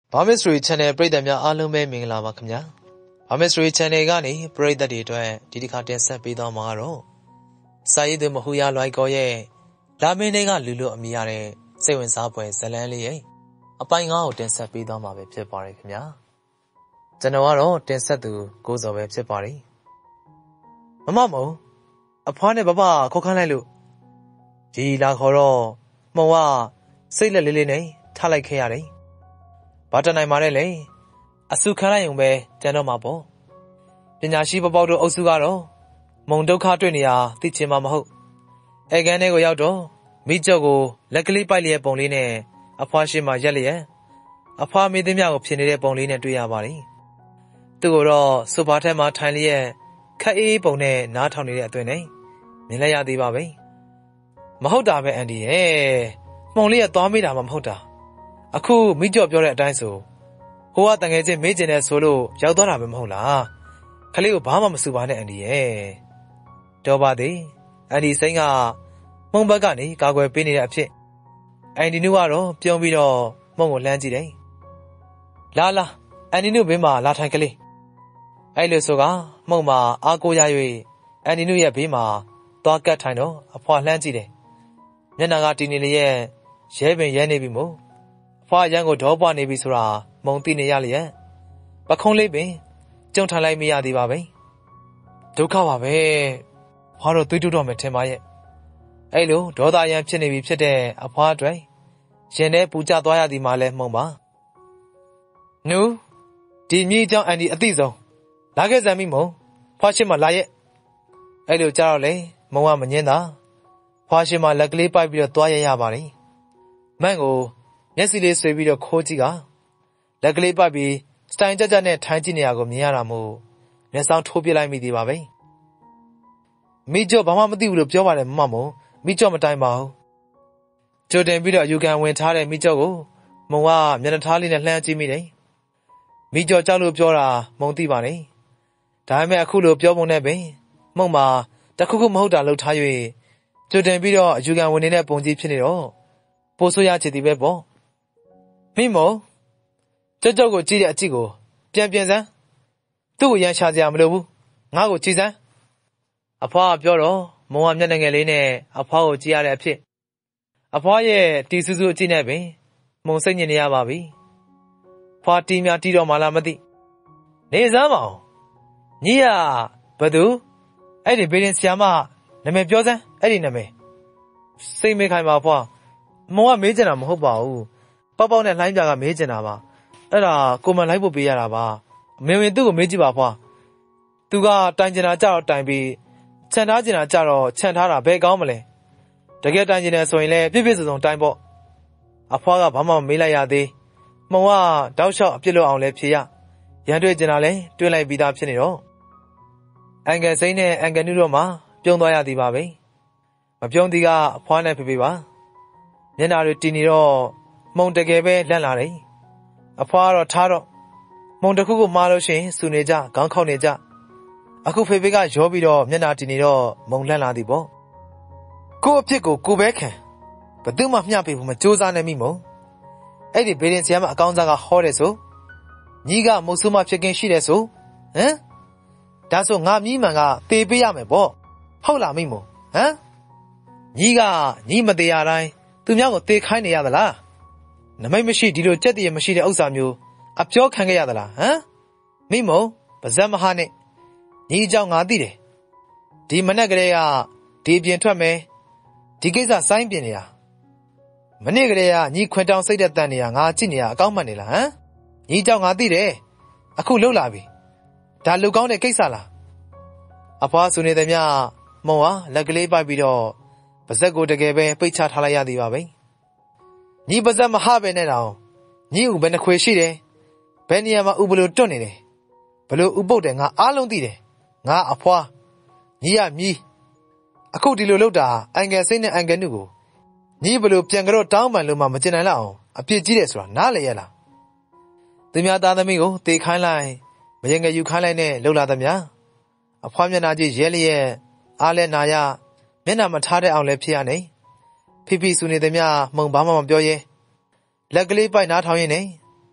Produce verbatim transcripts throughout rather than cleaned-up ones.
ဘာမစ်စထရီ channel ပရိသတ်များအားလုံးပဲမင်္ဂလာပါခင်ဗျာဘာမစ်စထရီ channel ကနေပရိသတ်တွေအတွက်ဒီတစ်ခါတင်ဆက်ပေးသွားမှာကတော့စာရေးသူမဟူရလွိုင်ကော်ရဲ့လာမင်းတွေကလူလို့အမိရတဲ့စိတ်ဝင်စားဖွယ်ဇာတ်လမ်းလေးရဲ့အပိုင်းငါးကိုတင်ဆက်ပေးသွားမှာပဲဖြစ်ပါတယ်ခင်ဗျာကျွန်တော်ကတော့တင်ဆက်သူကိုစောပဲဖြစ်ပါတယ်မမမုံအဖွားနဲ့ဘဘခေါ်ခန်းလိုက်လို့ဒီလာခေါ်တော့မှုံကစိတ်လက်လေးလေးနဲ့ထားလိုက်ခဲ့ရတယ်ဘာတနိုင်ပါနဲ့လေအစုခံလိုက်ုံပဲကျန်တော့မှာပေါ့ပညာရှိပပေါတို့အုပ်စုကတော့မုံဒုက္ခတွေ့နေရသိချင်မှာမဟုတ်အဲကန်းထဲကိုရောက်တော့မိကျော့ကိုလက်ကလေးပိုက်လျက်ပုံလေးနဲ့အဖွားရှိမှရက်လျက်အဖွားမိသမျှကိုဖြစ်နေတဲ့ပုံလေးနဲ့တွေ့ရပါတယ်သူ့ကိုတော့ဆိုဖာထဲမှာထိုင်လျက်ခက်အေးပုံနဲ့နားထောင်နေတဲ့အသွင်နဲ့မြင်လိုက်ရသေးပါပဲမဟုတ်တာပဲအန်ဒီရဲ့မှုံလေးကသွားမိတာမှမဟုတ်တာအခုမိကျော်ပြောတဲ့အတိုင်းဆိုဟိုကတငယ်ချင်းမေးကျင်တဲ့ဆိုလို့ရောက်သွားတာပဲမဟုတ်လားခလေးကိုဘာမှမစူပါနဲ့အန်ဒီရဲ့တော်ပါသေးအန်ဒီစိန်ကမှုံဘက်ကနေကာကွယ်ပေးနေတဲ့အဖြစ်အန်ဒီနုကတော့ပြုံးပြီးတော့မှုံကိုလှမ်းကြည့်တယ်လာလာအန်ဒီနုဘေးမှာလာထိုင်ကလေးအဲ့လိုဆိုကမှုံမှာအားကိုးရ၍အန်ဒီနုရဲ့ဘေးမှာသွားကတ်ထိုင်တော့အဖွာလှမ်းကြည့်တယ်မျက်နှာကတီနေလျက်ရဲပင်ရဲနေပြီမို့အဖွာရန်ကိုဒေါပွားနေပြီဆိုတာမုံသိနေရလျက်ပခုံးလေးပင်ကျုံထန်လိုက်မရသေးပါပဲဒုက္ခပါပဲဖွာတော့သွေးတူတော့မယ်ထင်ပါရဲ့အဲ့လိုဒေါသရန်ဖြစ်နေပြီဖြစ်တဲ့အဖွာအတွက်ရင်ထဲပူကျသွားရသည်မှလည်းမှုံပါနူဒီမြေเจ้าအန်ဒီအသိဆုံးလာခဲ့စမ်းမိမုံဖွာရှိမှလာရဲ့အဲ့လိုကြားတော့လေမုံကမငင်းတာဖွာရှိမှလက်ကလေးပိုက်ပြီးတော့သွားရရပါတယ်မန့်ကိုမျက်စိလေးဆွေပြီးတော့ခိုးကြည့်ကလက်ကလေးပတ်ပြီးစတိုင်ကြကြနဲ့ထိုင်ကြည့်နေရကိုမြင်ရတာမို့မျက်စောင်းထိုးပြလိုက်မိသေးပါပဲမိကျော်ဘာမှမသိဘူးလို့ပြောပါတယ်မမမို့မိကျော်မတိုင်ပါဘူးကြိုတင်ပြီးတော့အယူခံဝင်ထားတဲ့မိကျော်ကိုမုံကမျက်နှာထားလေးနဲ့လှမ်းကြည့်မိတယ်မိကျော်ကြောက်လို့ပြောတာမုံသိပါနဲ့ဒါပေမဲ့အခုလိုပြောပုံနဲ့ပင်မုံမှာတခုခုမဟုတ်တာလှုပ်ထား၍ကြိုတင်ပြီးတော့အယူခံဝင်နေတဲ့ပုံကြီးဖြစ်နေတော့ပိုဆိုးရချစ်သည်ပဲပေါ့မိမုံကြောက်ကြောက်ကိုကြည့်တဲ့အကြည့်ကိုပြန်ပြန်စမ်းသူ့ကိုရန်ရှာစရာမလိုဘူးငါ့ကိုကြည့်စမ်းအဖွားကပြောတော့မုံကမျက်နှာငယ်လေးနဲ့အဖွားကိုကြည့်ရတဲ့အဖြစ်အဖွားရဲ့တီဆူဆူအကြည့်နဲ့ပင်မုံစိတ်ညစ်နေရပါပြီဖွားတီးများတီးတော့မှလားမသိနေစမ်းမအောင်ညီရဘသူအဲ့ဒီဘေးရင်ဆရာမနာမည်ပြောစမ်းအဲ့ဒီနာမည်စိတ်မေးခိုင်းပါဖွားမုံကမေးချင်တာမဟုတ်ပါဘူးပေါက်ပေါက်နဲ့လှိုင်းပြကမေးချင်တာပါအဲ့ဒါကိုမလိုက်ဖို့ပေးရတာပါမင်းဝင်သူ့ကိုမေးကြည့်ပါဖွာသူကတိုင်ကျင်တာကြတော့တိုင်ပြီးခြံထားကျင်တာကြတော့ခြံထားတာဘယ်ကောင်းမလဲတကယ်တိုင်ကျင်တယ်ဆိုရင်လည်းပြည့်ပြည့်စုံစုံတိုင်ပေါ့အဖွားကဘာမှမမေးလိုက်ရသေးမုံကတောက်လျှောက်အပြစ်လို့အောင်လဲဖြေရရန်တွေ့ကျင်တာလဲတွေ့လိုက်ပြီးသားဖြစ်နေတော့အန်ကယ်စိမ့်နဲ့အန်ကယ်နုတို့မှပြုံးသွားရသည်ပါပဲမပြုံးသည်ကအဖွားနဲ့ဖေဖေပါမျက်နှာတွေတီနေတော့မုံတကယ်ပဲလန့်လာတယ်အဖွားကတော့ထားတော့မုံတစ်ခုခုမှားလို့ရှိရင်စူနေကြခေါင်းခေါက်နေကြအခုဖေဖေကရောပြီးတော့မျက်နှာတီနေတော့မုံလန့်လာသည်ပေါ့ကို့အဖြစ်ကိုကိုပဲခံဘယ်သူမှမျှပေးဖို့မကြိုးစားနဲ့မိမုံအဲ့ဒီဘေးရင်ဆရာမအကောင်းစားကဟောတယ်ဆိုညီကမုတ်ဆိုးမဖြစ်ကင်းရှိတယ်ဆိုဟမ်ဒါဆိုငါမြီးမှန်ကတေပေးရမယ်ပေါ့ဟုတ်လားမိမုံဟမ်ညီကညီမသေးရတိုင်းသူများကိုတေခိုင်းနေရသလားနမိတ်မရှိဒီလိုကြက်တည်းမရှိတဲ့ဥစ္စာမျိုးအပြောခံခဲ့ရသလားဟမ်မိမုံပါဇက်မဟာနဲ့ညီအကြောင်းငါသိတယ်ဒီမနဲ့ကလေးကဒီပြင်ထွက်မယ်ဒီကိစ္စစိုင်းပြင်နေတာမနေ့ကလေးကညီခွင်တောင်စိတ်တဲ့တန်နေတာငါကြည့်နေတာအကောင်းမှန်နေလားဟမ်ညီအကြောင်းငါသိတယ်အခုလှုပ်လာပြီဒါလူကောင်းတဲ့ကိစ္စလားအဖွားဆိုနေသည်များမုံဟာလက်ကလေးပိုက်ပြီးတော့ပါဇက်ကိုတကယ်ပဲပိတ်ချထားလိုက်ရသည်ပါပဲညီပါဇက်မဟပဲနဲ့တောင်ညီဥဘယ်နှခွေရှိတယ်ဘယ်နေရာမှာဥဘလို့တွတ်နေတယ်ဘလို့ဥပုတ်တယ်ငါအားလုံးသိတယ်ငါအဖွားညီရမြီးအခုဒီလိုလုပ်တာအန်ကယ်စိတ်နဲ့အန်ကယ်နုကိုညီဘလို့ပြန်ကြတော့တောင်းပန်လို့မှမကျင်နိုင်လောက်အောင်အပြစ်ကြီးတယ်ဆိုတာနားလေရလားသူများသားသမီးကိုတေခိုင်းလိုက်မရင်ငယ်ယူခိုင်းလိုက်နဲ့လှုပ်လာသမျှအဖွားမျက်နှာကြီးရဲလျက်အားလဲနာရမျက်နှာမထားတဲ့အောင်လဲဖြစ်ရနေဖိဖိဆူနေသည်များမှုံဘာမှမပြောရဲလက်ကလေးပိုက်နားထောင်ရင်းနေ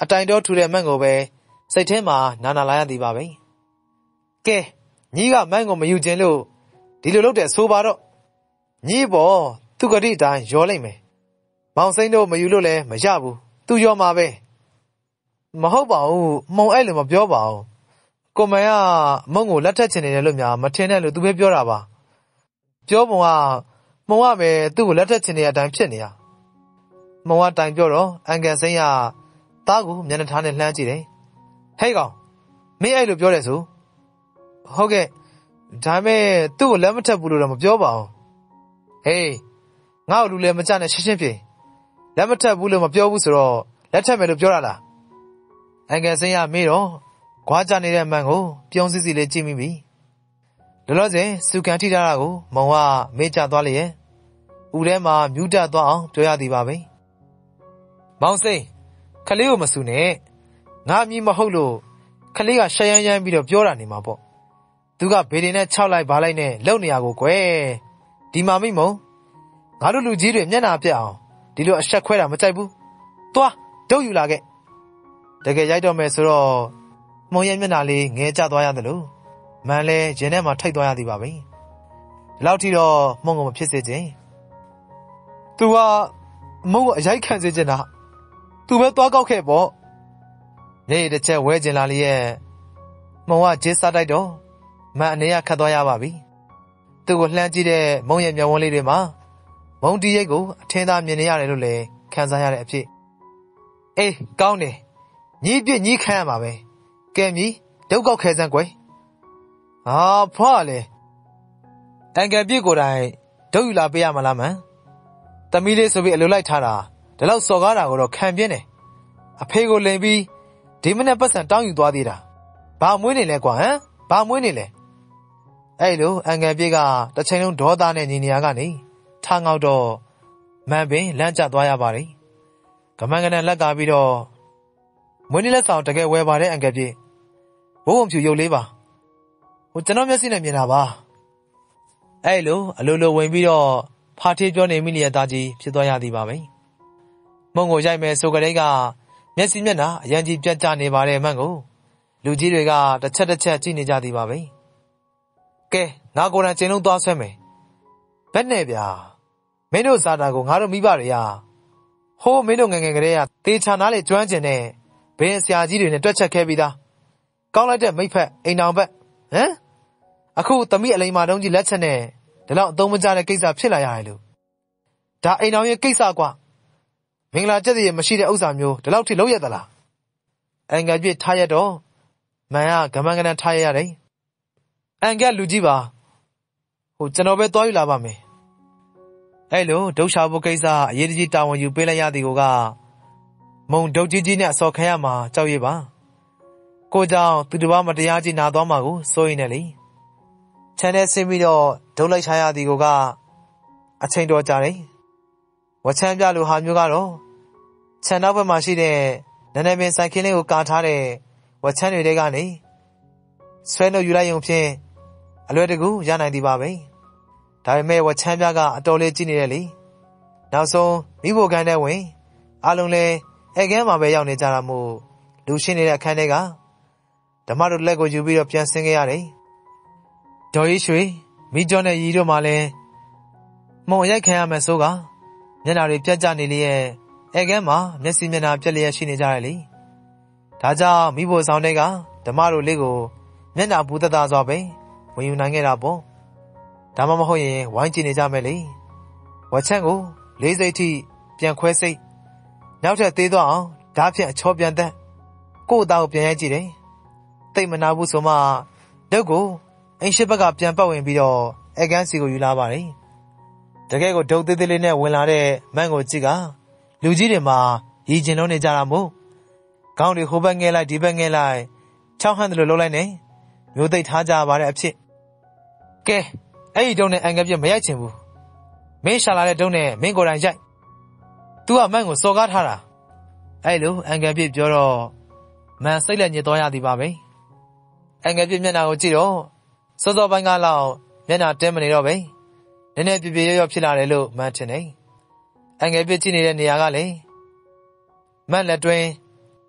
အတိုင်တော်ထူတဲ့မန့်ကိုပဲစိတ်ထဲမှာနာနာလာရသည်ပါပဲကဲညီကမန့်ကိုမယူခြင်းလို့ဒီလိုလုပ်တဲ့ဆိုပါတော့ညီပေါ်သူကတိအတိုင်းရောလိုက်မယ်မောင်စိမ့်တို့မယူလို့လည်းမရဘူးသူရောမှာပဲမဟုတ်ပါဘူးမုံအဲ့လိုမပြောပါဘူးကိုမန်ကမုံကိုလက်ထက်ချင်နေတယ်လို့များမထင်နဲ့လို့သူပဲပြောတာပါပြောပုံကမုံကပဲသူ့ကိုလက်ထက်ချင်နေတဲ့အတိုင်းဖြစ်နေတာမုံကတိုင်ပြောတော့အန်ကန်စိမ့်ကသားကိုမျက်နှာထားနဲ့လှမ်းကြည့်တယ်ဟဲ့ကောင်မင်းအဲ့လိုပြောတယ်ဆိုဟုတ်ကဲ့ဒါမဲ့သူ့ကိုလက်မထက်ဘူးလို့တော့မပြောပါဘူးဟေးငါ့ကိုလူလည်းမကြနဲ့ရှင်းရှင်းပြေလက်မထက်ဘူးလို့မပြောဘူးဆိုတော့လက်ထက်မယ်လို့ပြောတာလားအန်ကန်စိမ့်ကမေးတော့ခွာကြနေတဲ့မန်ကိုပြုံးစစ်စီလေးကြည့်မိပြီလောလောဆယ်စုကန်ထိထားတာကိုမုံကမေးကြသွားလေရဲ့ဦးထဲမှာမြူးတက်သွားအောင်ပြောရသည်ပါပဲမောင်စိမ့်ခလေးကိုမဆူနဲ့ငါအမည်မဟုတ်လို့ခလေးကရှယမ်းယမ်းပြီးတော့ပြောတာနေမှာပေါ့သူကဘေးတွေနဲ့ခြောက်လိုက်ပါလိုက်နဲ့လုံနေရကိုကွယ်ဒီမှာမိမုံငါတို့လူကြီးတွေမျက်နှာပြက်အောင်ဒီလိုအဆက်ခွဲတာမကြိုက်ဘူးသွားဒုတ်ယူလာခဲ့တကယ်ရိုက်တော့မယ်ဆိုတော့မုံရဲ့မျက်နှာလေးငဲကျသွားရတယ်လို့မန်လဲရင်ထဲမှာထိတ်သွားရသည်ပါပဲဒီလောက်ထိတော့မုံကမဖြစ်စေခြင်းသူကမုံကိုအရိုက်ခံစေချင်တာသူပဲသွားကောက်ခဲ့ပေါ့ညရတစ်ချက်ဝဲကျင်လာလျက်မုံကဂျေးစားတိုက်တော့မန်အနေရခတ်သွားရပါပြီသူ့ကိုလှမ်းကြည့်တဲ့မုံရဲ့မျက်ဝန်းလေးတွေမှာမုံတီးရိတ်ကိုအထင်းသားမြင်နေရတယ်လို့လည်းခံစားရတဲ့အဖြစ်အေးကောင်းတယ်ညီးပြစ်ညီးခံရမှာပဲကဲမြည်ဒုတ်ကောက်ခဲစမ်းကွယ်ဟာဖွာလေအန်ကယ်ပြစ်ကိုယ်တိုင်ဒုတ်ယူလာပေးရမလားမန်တမီးလေးဆိုပြီးအလိုလိုက်ထားတာဒီလောက်စော်ကားတာကိုတော့ခံပြင်းတယ်အဖေကိုလိန်ပြီးဒီမနေ့ပတ်စံတောင်းယူသွားသေးတာဘာမွေးနေလဲကွာဟမ်ဘာမွေးနေလဲအဲ့လိုအန်ကယ်ပြစ်ကတစ်ချိန်လုံးဒေါသနဲ့ညီနေရကနေထားငေါက်တော့မန်ပင်လမ်းကျသွားရပါတယ်ကမန်ကနန်လက်ကပြီးတော့မွေးနေ့လက်ဆောင်တကယ်ဝယ်ပါတယ်အန်ကယ်ပြစ်ဘိုးုံဖြူရုပ်လေးပါဟိုကျွန်တော်မျက်စိနဲ့မြင်တာပါအဲ့လိုအလိုလိုဝင်ပြီးတော့ဖာထေးပြောနေမိလျက်သားကြီးဖြစ်သွားရသည်ပါပဲမုံကိုရိုက်မယ်ဆိုကြတဲ့ကမျက်စိမျက်နှာအရန်ကြီးပြတ်ကျနေပါတယ်မန့်ကိုလူကြီးတွေကတစ်ချက်တစ်ချက်ကြည့်နေကြသည်ပါပဲကဲငါကိုယ်တိုင်ကျင်းလုံးသွားဆွဲမယ်ဘက်နဲ့ဗျာမင်းတို့စားတာကိုငါတို့မိဘတွေရာဟိုးမင်းတို့ငငယ်ကလေးကတေချာနားလေကျွမ်းကျင်တဲ့ဘယ်ဆရာကြီးတွေနဲ့တွက်ချက်ခဲ့ပြီးသားကောင်းလိုက်တဲ့မိဖက်အိမ်တော်ဘက်ဟမ်အခုသမီးအလိမ်မာတုံးကြီးလက်ချက်နဲ့ဒီလောက်အသုံးမကျတဲ့ကိစ္စဖြစ်လာရတယ်လို့ဒါအိမ်တော်ရဲ့ကိစ္စကွာမင်္ဂလာကျက်ရည်မရှိတဲ့ဥစ္စာမျိုးဒီလောက်ထိလုံးရသလားအန်ကယ်ပြစ်ထားရတော့မန်ကဂမန်ကနန်ထားရရတယ်အန်ကယ်လူကြီးပါဟိုကျွန်တော်ပဲသွားယူလာပါမယ်အဲ့လိုဒုတ်ရှာဖို့ကိစ္စအရေးကြီးတာဝန်ယူပေးလိုက်ရသည်ကိုကမုံဒုတ်ကြီးကြီးနဲ့အစော်ခံရမှာကြောက်ရပါကိုကြောင့်သူတစ်ပါးမတရားကြီးနာသွားမှာကိုစိုးရိမ်နေလေခြံထဲဆင်းပြီးတော့ဒုတ်လိုက်ချရသည်ကိုကအချိန်တော်ကြာတယ်ဝချမ်းပြလိုဟာမျိုးကတော့ခြံနောက်ဘက်မှာရှိတဲ့နည်းနည်းပင်ဆိုင်ခင်းလေးကိုကာထားတဲ့ဝချမ်းတွေကနေဆွဲလို့ယူလိုက်ရုံဖြင့်အလွယ်တကူရနိုင်သည်ပါပဲဒါပေမဲ့ဝချမ်းပြကအတော်လေးကြည့်နေတယ်လေနောက်ဆုံးမိဖို့ခန်းထဲဝင်အားလုံးလဲအဲကန်းမှာပဲရောက်နေကြတာမို့လူရှင်းနေတဲ့အခန်းထဲကဓမ္မတို့လက်ကိုယူပြီးတော့ပြန်ဆင်းခဲ့ရတယ်ဒေါ်ရီရွှေမိကျော်နဲ့ရီတို့မှလည်းမုံရိုက်ခံရမယ်ဆိုကမျက်နှာတွေပြတ်ကျနေလျက်အဲကန်းမှာမျက်စိမျက်နှာပြက်လျက်ရှိနေကြတယ်လေဒါကြောင့်မိဖို့ဆောင်တဲ့ကဓမ္မတို့လေးကိုမျက်နှာဘူးသက်သာစွာပဲဝင်ယူနိုင်ခဲ့တာပေါ့ဒါမှမဟုတ်ရင်ဝိုင်းကြည့်နေကြမယ်လေဝက်ချန့်ကိုလေးစိတ်ထိပြန်ခွဲစိတ်နောက်ထပ်သေးသွားအောင်ဓာတ်ဖြင့်အချောပြန်သက်ကို့အသားကိုပြန်ရိုက်ကြည့်တယ်တိတ်မနာဘူးဆိုမှလက်ကိုအိမ်ရှိဘက်ကပြန်ပတ်ဝင်ပြီးတော့အဲကန်းစီကိုယူလာပါတယ်တကယ်ကိုဒုတ်သေးသေးလေးနဲ့ဝင်လာတဲ့မန့်ကိုကြည့်ကလူကြီးတွေမှာရည်ကျင်လုံးနေကြတာမို့ခေါင်းတွေဟိုဘက်ငဲလိုက်ဒီဘက်ငဲလိုက်ချောင်းဟန်တယ်လို့လှုပ်လိုက်နေမျိုးသိပ်ထားကြပါတဲ့အဖြစ်ကဲအဲ့ဒီတုံးနဲ့အန်ကယ်ပြမရိုက်ချင်ဘူးမင်းရှာလာတဲ့တုံးနဲ့မင်းကိုယ်တိုင်ရိုက်သူကမန့်ကိုစော်ကားထားတာအဲ့လိုအန်ကယ်ပြပြောတော့မန်စိတ်လက်ညစ်သွားရသည်ပါပဲအန်ကယ်ပြမျက်နှာကိုကြည့်တော့စောစောပိုင်းကလောက်မျက်နှာတဲမနေတော့ပဲနည်းနည်းပြပြရော့ရော့ဖြစ်လာတယ်လို့မန်ထင်တယ်အန်ကယ်ပြကြည့်နေတဲ့နေရာကလည်းမန်လက်တွင်း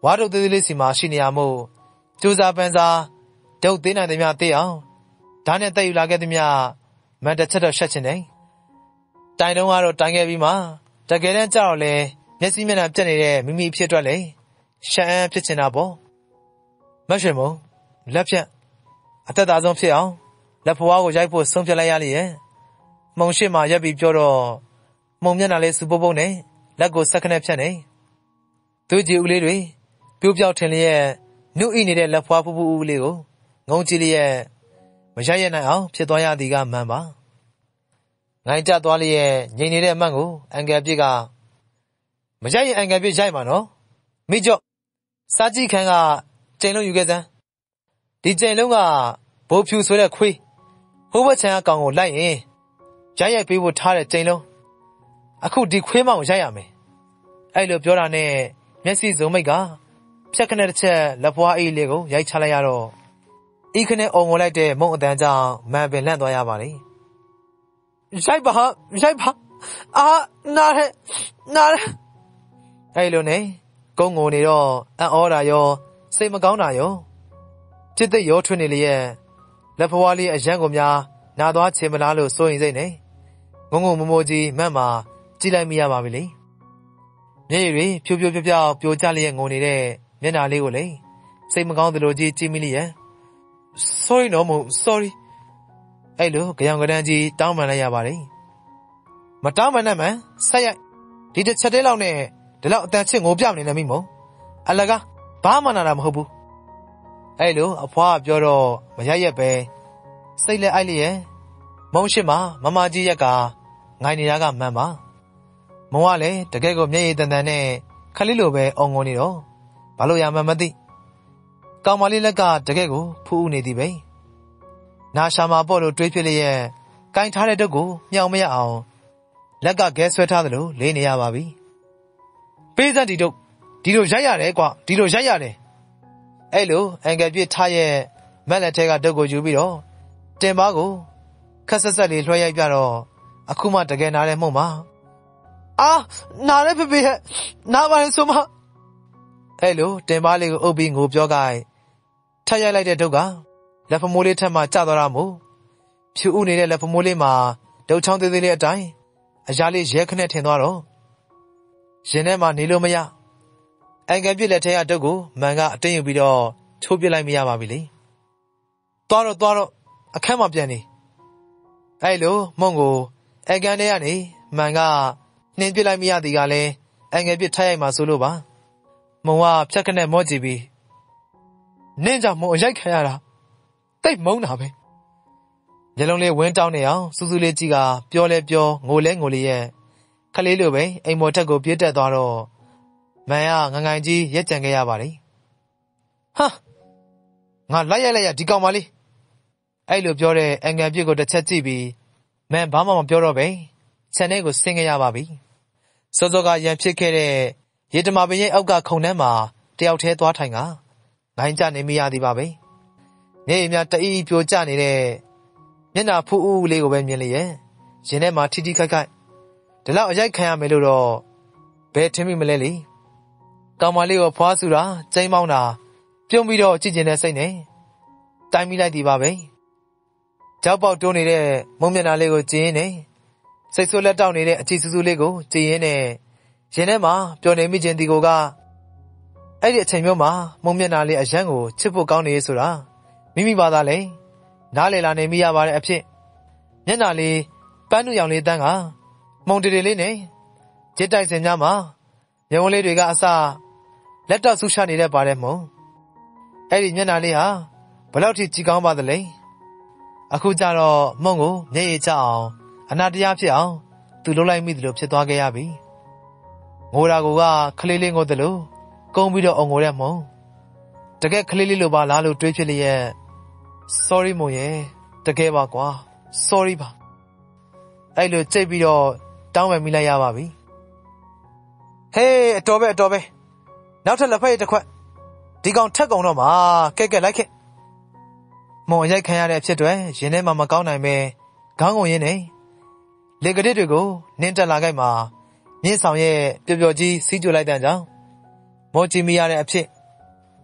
ဝါတို့သေးသေးလေးစီမှာရှိနေရမို့ကြိုးစားပန်းစားဒုတ်သေးနိုင်သည်များသိအောင်ဒါနဲ့တက်ယူလာခဲ့သည်များမန်တစ်ချက်တော့ရှက်ချင်တယ်တိုင်တုံးကတော့တိုင်ခဲ့ပြီးမှတကယ်တမ်းကြတော့လေမျက်စိမျက်နှာပြက်နေတဲ့မိမိဖြစ်အတွက်လေရှမ်းအမ်းဖြစ်ချင်တာပေါ့မရွှေမုံလက်ဖြတ်အသက်သာဆုံးဖြစ်အောင်လက်ဖွားကိုရိုက်ဖို့ဆုံးဖြတ်လိုက်ရလေရဲ့မုံရှိမှရက်ပြီးပြောတော့မုံမျက်နှာလေးစူပုတ်ပုတ်နဲ့လက်ကိုဆက်ခနဲ့ဖြတ်နေသူကြည်ဦးလေးတွေပြိုးပြောက်ထင်လျက်နှုတ်ဣနေတဲ့လက်ဖွားဖူးဖူးဦးလေးကိုငုံကြည့်လျက်မရရနိုင်အောင်ဖြစ်သွားရသည်ကမှန်ပါငိုင်းကြသွားလျက်ငြိမ်နေတဲ့အမှန်ကိုအန်ကယ်ပြစ်ကမရရင်အန်ကယ်ပြစ်ရိုက်မှာနော်မိကျော့စားကြည့်ခန်းကကျိန်လုံးယူခဲ့စမ်းဒီကျိန်လုံးကဘိုးဖြူဆိုတဲ့ခွေးဟိုးဘက်ချမ်းအကောင်ကိုလိုက်ရင်ရိုက်ရိုက်ပေးဖို့ထားတဲ့ကျိန်လုံးအခုဒီခွေးမောင်ကိုရိုက်ရမယ်အဲ့လိုပြောတာနဲ့မျက်စိစုံမိတ်ကဖြက်ခနဲ့တစ်ချက်လက်ဖွားအေးလေးကိုရိုက်ချလိုက်ရတော့ဤခနဲ့အုံငိုလိုက်တဲ့မုံအတန်းကြောင့်မန်ပင်လန့်သွားရပါလေရိုက်ပါရိုက်ပါအာနားနားအဲ့လိုနဲ့ကုန်းငိုနေတော့အံ့ဩတာရောစိတ်မကောင်းတာရောจิตသိရောထွန်းနေလျက်လက်ဖွားလေးအရန်ကိုများနာသွားချင်မလားလို့စိုးရင်စိတ်နဲ့ငုံငုံမမိုးကြီးမန့်မှာကြည့်လိုက်မိရပါပြီလေမျက်ရည်တွေဖြိုးဖြိုးပြောက်ပြောက်ပြိုကျလျက်ငိုနေတဲ့မျက်နှာလေးကိုလေစိတ်မကောင်းသလိုကြီးကြည့်မိလျက် sorry နော်မို့ sorry အဲ့လိုကြောင်ကတန်းကြီးတောင်းပန်လိုက်ရပါလေမတောင်းပန်နဲ့မှန်ဆက်ရိုက်ဒီတစ်ချက်တည်းလောက်နဲ့ဒီလောက်အတန်ချစ်ငိုပြမနေနဲ့မိမို့အလကားဘာမှနာတာမဟုတ်ဘူးအဲ့လိုအဖွားပြောတော့မရရက်ပဲစိတ်လက်အိုက်လျက်မုံရှိမှမမကြီးရက်ကငိုင်နေတာကမှန်ပါမုံကလည်းတကယ်ကိုမျက်ရည်တန်တန်နဲ့ခလေးလိုပဲအုံငုံနေတော့ဘာလို့ရမှန်းမသိကောင်မလေးလက်ကတကယ်ကိုဖူးဦးနေသည်ပဲနာရှာမှာပေါ့လို့တွေးဖြစ်လျက်ကင်ထားတဲ့တုတ်ကိုမြောင်မရအောင်လက်ကခဲဆွဲထားသလိုလေးနေရပါပြီပေးစမ်းဒီတုတ်ဒီလိုရိုက်ရတယ်ကွာဒီလိုရိုက်ရတယ်အဲ့လိုအန်ကယ်ပြစ်ထားရဲ့မက်လက်ထဲကတုတ်ကိုယူပြီးတော့တင်ပါကိုခက်ဆက်ဆက်လေးလွှဲရိုက်ပြတော့အခုမှတကယ်နားတဲ့မှုန့်ပါအာနားလည်းဖေဖေဟဲ့နားပါရင်ဆိုမအဲ့လိုတင်ပါလေးကိုအုပ်ပြီးငိုပြောကြထက်ရိုက်လိုက်တဲ့တုတ်ကလက်ဖမိုးလေးထက်မှကျသွားတာမို့ဖြူဥနေတဲ့လက်ဖမိုးလေးမှာဒုတ်ချောင်းသေးသေးလေးအတိုင်းအရာလေးရဲခနဲ့ထင်သွားတော့ရင်ထဲမှာနေလို့မရအန်ကယ်ပြစ်လက်ထဲကတုတ်ကိုမန်ကအတင်းယူပြီးတော့ထိုးပစ်လိုက်မရပါပြီလေသွားတော့သွားတော့အခန်းမှာပြန်နေအဲ့လိုမုံကိုအကန်ထဲကနေမန်ကနှင်းပစ်လိုက်မရသည်ကလည်းအန်ကယ်ပြစ်ထိုက်ရိုက်မှာဆိုလို့ပါမုံကဖြက်ခနဲ့မော့ကြည့်ပြီးနင်းကြောင့်မုံအရိုက်ခံရတာတိတ်မုန်းတာပဲညလုံးလေးဝင်းတောင်းနေအောင်စူးစူးလေးကြီးကပြောလဲပြောငိုလဲငိုလေးရဲ့ခလေးလိုပဲအိမ်မော်ထက်ကိုပြေးတက်သွားတော့မန်ကငငိုင်ကြီးရက်ကြံခဲ့ရပါလေဟာငါလိုက်ရိုက်လိုက်ရဒီကောင်မလေးအဲ့လိုပြောတဲ့အန်ကန်ပြစ်ကိုတစ်ချက်ကြည့်ပြီးမန်ဘာမှမပြောတော့ပဲခြံထဲကိုဆင်းခဲ့ရပါပြီစောစောကရန်ဖြစ်ခဲ့တဲ့ရေတမာပင်ရဲ့အောက်ကခုံထဲမှာတယောက်တည်းသွားထိုင်ကငိုင်းကြနေမိရသည်ပါပဲမျက်ရည်များတအီးပြိုကျနေတဲ့မျက်နှာဖူးဦးလေးကိုပဲမြင်လျက်ရင်ထဲမှာထိထိခိုက်ခိုက်ဒီလောက်အရိုက်ခံရမယ်လို့တော့ဘယ်ထင်မိမလဲလေကောင်မလေးကိုဖွားဆူတာကျိန်းမောင်းတာပြုံးပြီးတော့ကြည့်ကျင်တဲ့စိတ်နဲ့တိုင်းမိလိုက်သည်ပါပဲကြောက်ပေါက်တိုးနေတဲ့မုံမျက်နှာလေးကိုကြည့်ရင်းနဲ့စိတ်ဆိုးလက်တောက်နေတဲ့အကြည့်စူးစူးလေးကိုကြည့်ရင်းနဲ့ရင်ထဲမှာပျော်နေမိခြင်းဒီကိုကအဲ့ဒီအချိန်မျိုးမှာမုံမျက်နှာလေးအရန်ကိုချစ်ဖို့ကောင်းနေဆိုတာမိမိပါသားလေနားလေလာနေမိရပါတဲ့အဖြစ်မျက်နှာလေးပန်းနုရောင်လေးတန်းကမုံတေတေလေးနဲ့ဂျစ်တိုက်စင်များမှာညဝန်းလေးတွေကအစလက်တော့ဆူရှာနေတဲ့ပါတဲ့မုံအဲ့ဒီမျက်နှာလေးဟာဘလောက်ထိကြည်ကောင်းပါသလဲအခုကြတော့မုံကိုမျက်ရည်ကျအောင်အနာတရားဖြစ်အောင်သူလှုပ်လိုက်မိသလိုဖြစ်သွားခဲ့ရပြီငိုတာကခလေးလေးငိုသလိုကုန်းပြီးတော့အုံငိုတဲ့မုံတကယ်ခလေးလေးလိုပါလားလို့တွေးဖြစ်လျက် sorry မုံရဲ့တကယ်ပါကွာ sorry ပါအဲ့လိုကြိတ်ပြီးတော့တောင်းပန်မိလိုက်ရပါပြီဟေးအတော်ပဲအတော်ပဲနောက်ထပ်လက်ဖက်ရည်တစ်ခွက်ဒီကောင်ထက်ကောင်တော့မှာကဲကဲလိုက်ခဲ့မုံရိုက်ခံရတဲ့အဖြစ်တွေရင်ထဲမှာမကောင်းနိုင်ပဲခေါင်းကုန်ရင်းနဲ့လေကတစ်တွေကိုနင်းတက်လာခဲ့မှာမြင့်ဆောင်ရဲ့ပျော်ပျော်ကြီးစီးကြိုလိုက်တဲ့ကြောင့်မော်ချီမီရတဲ့အဖြစ်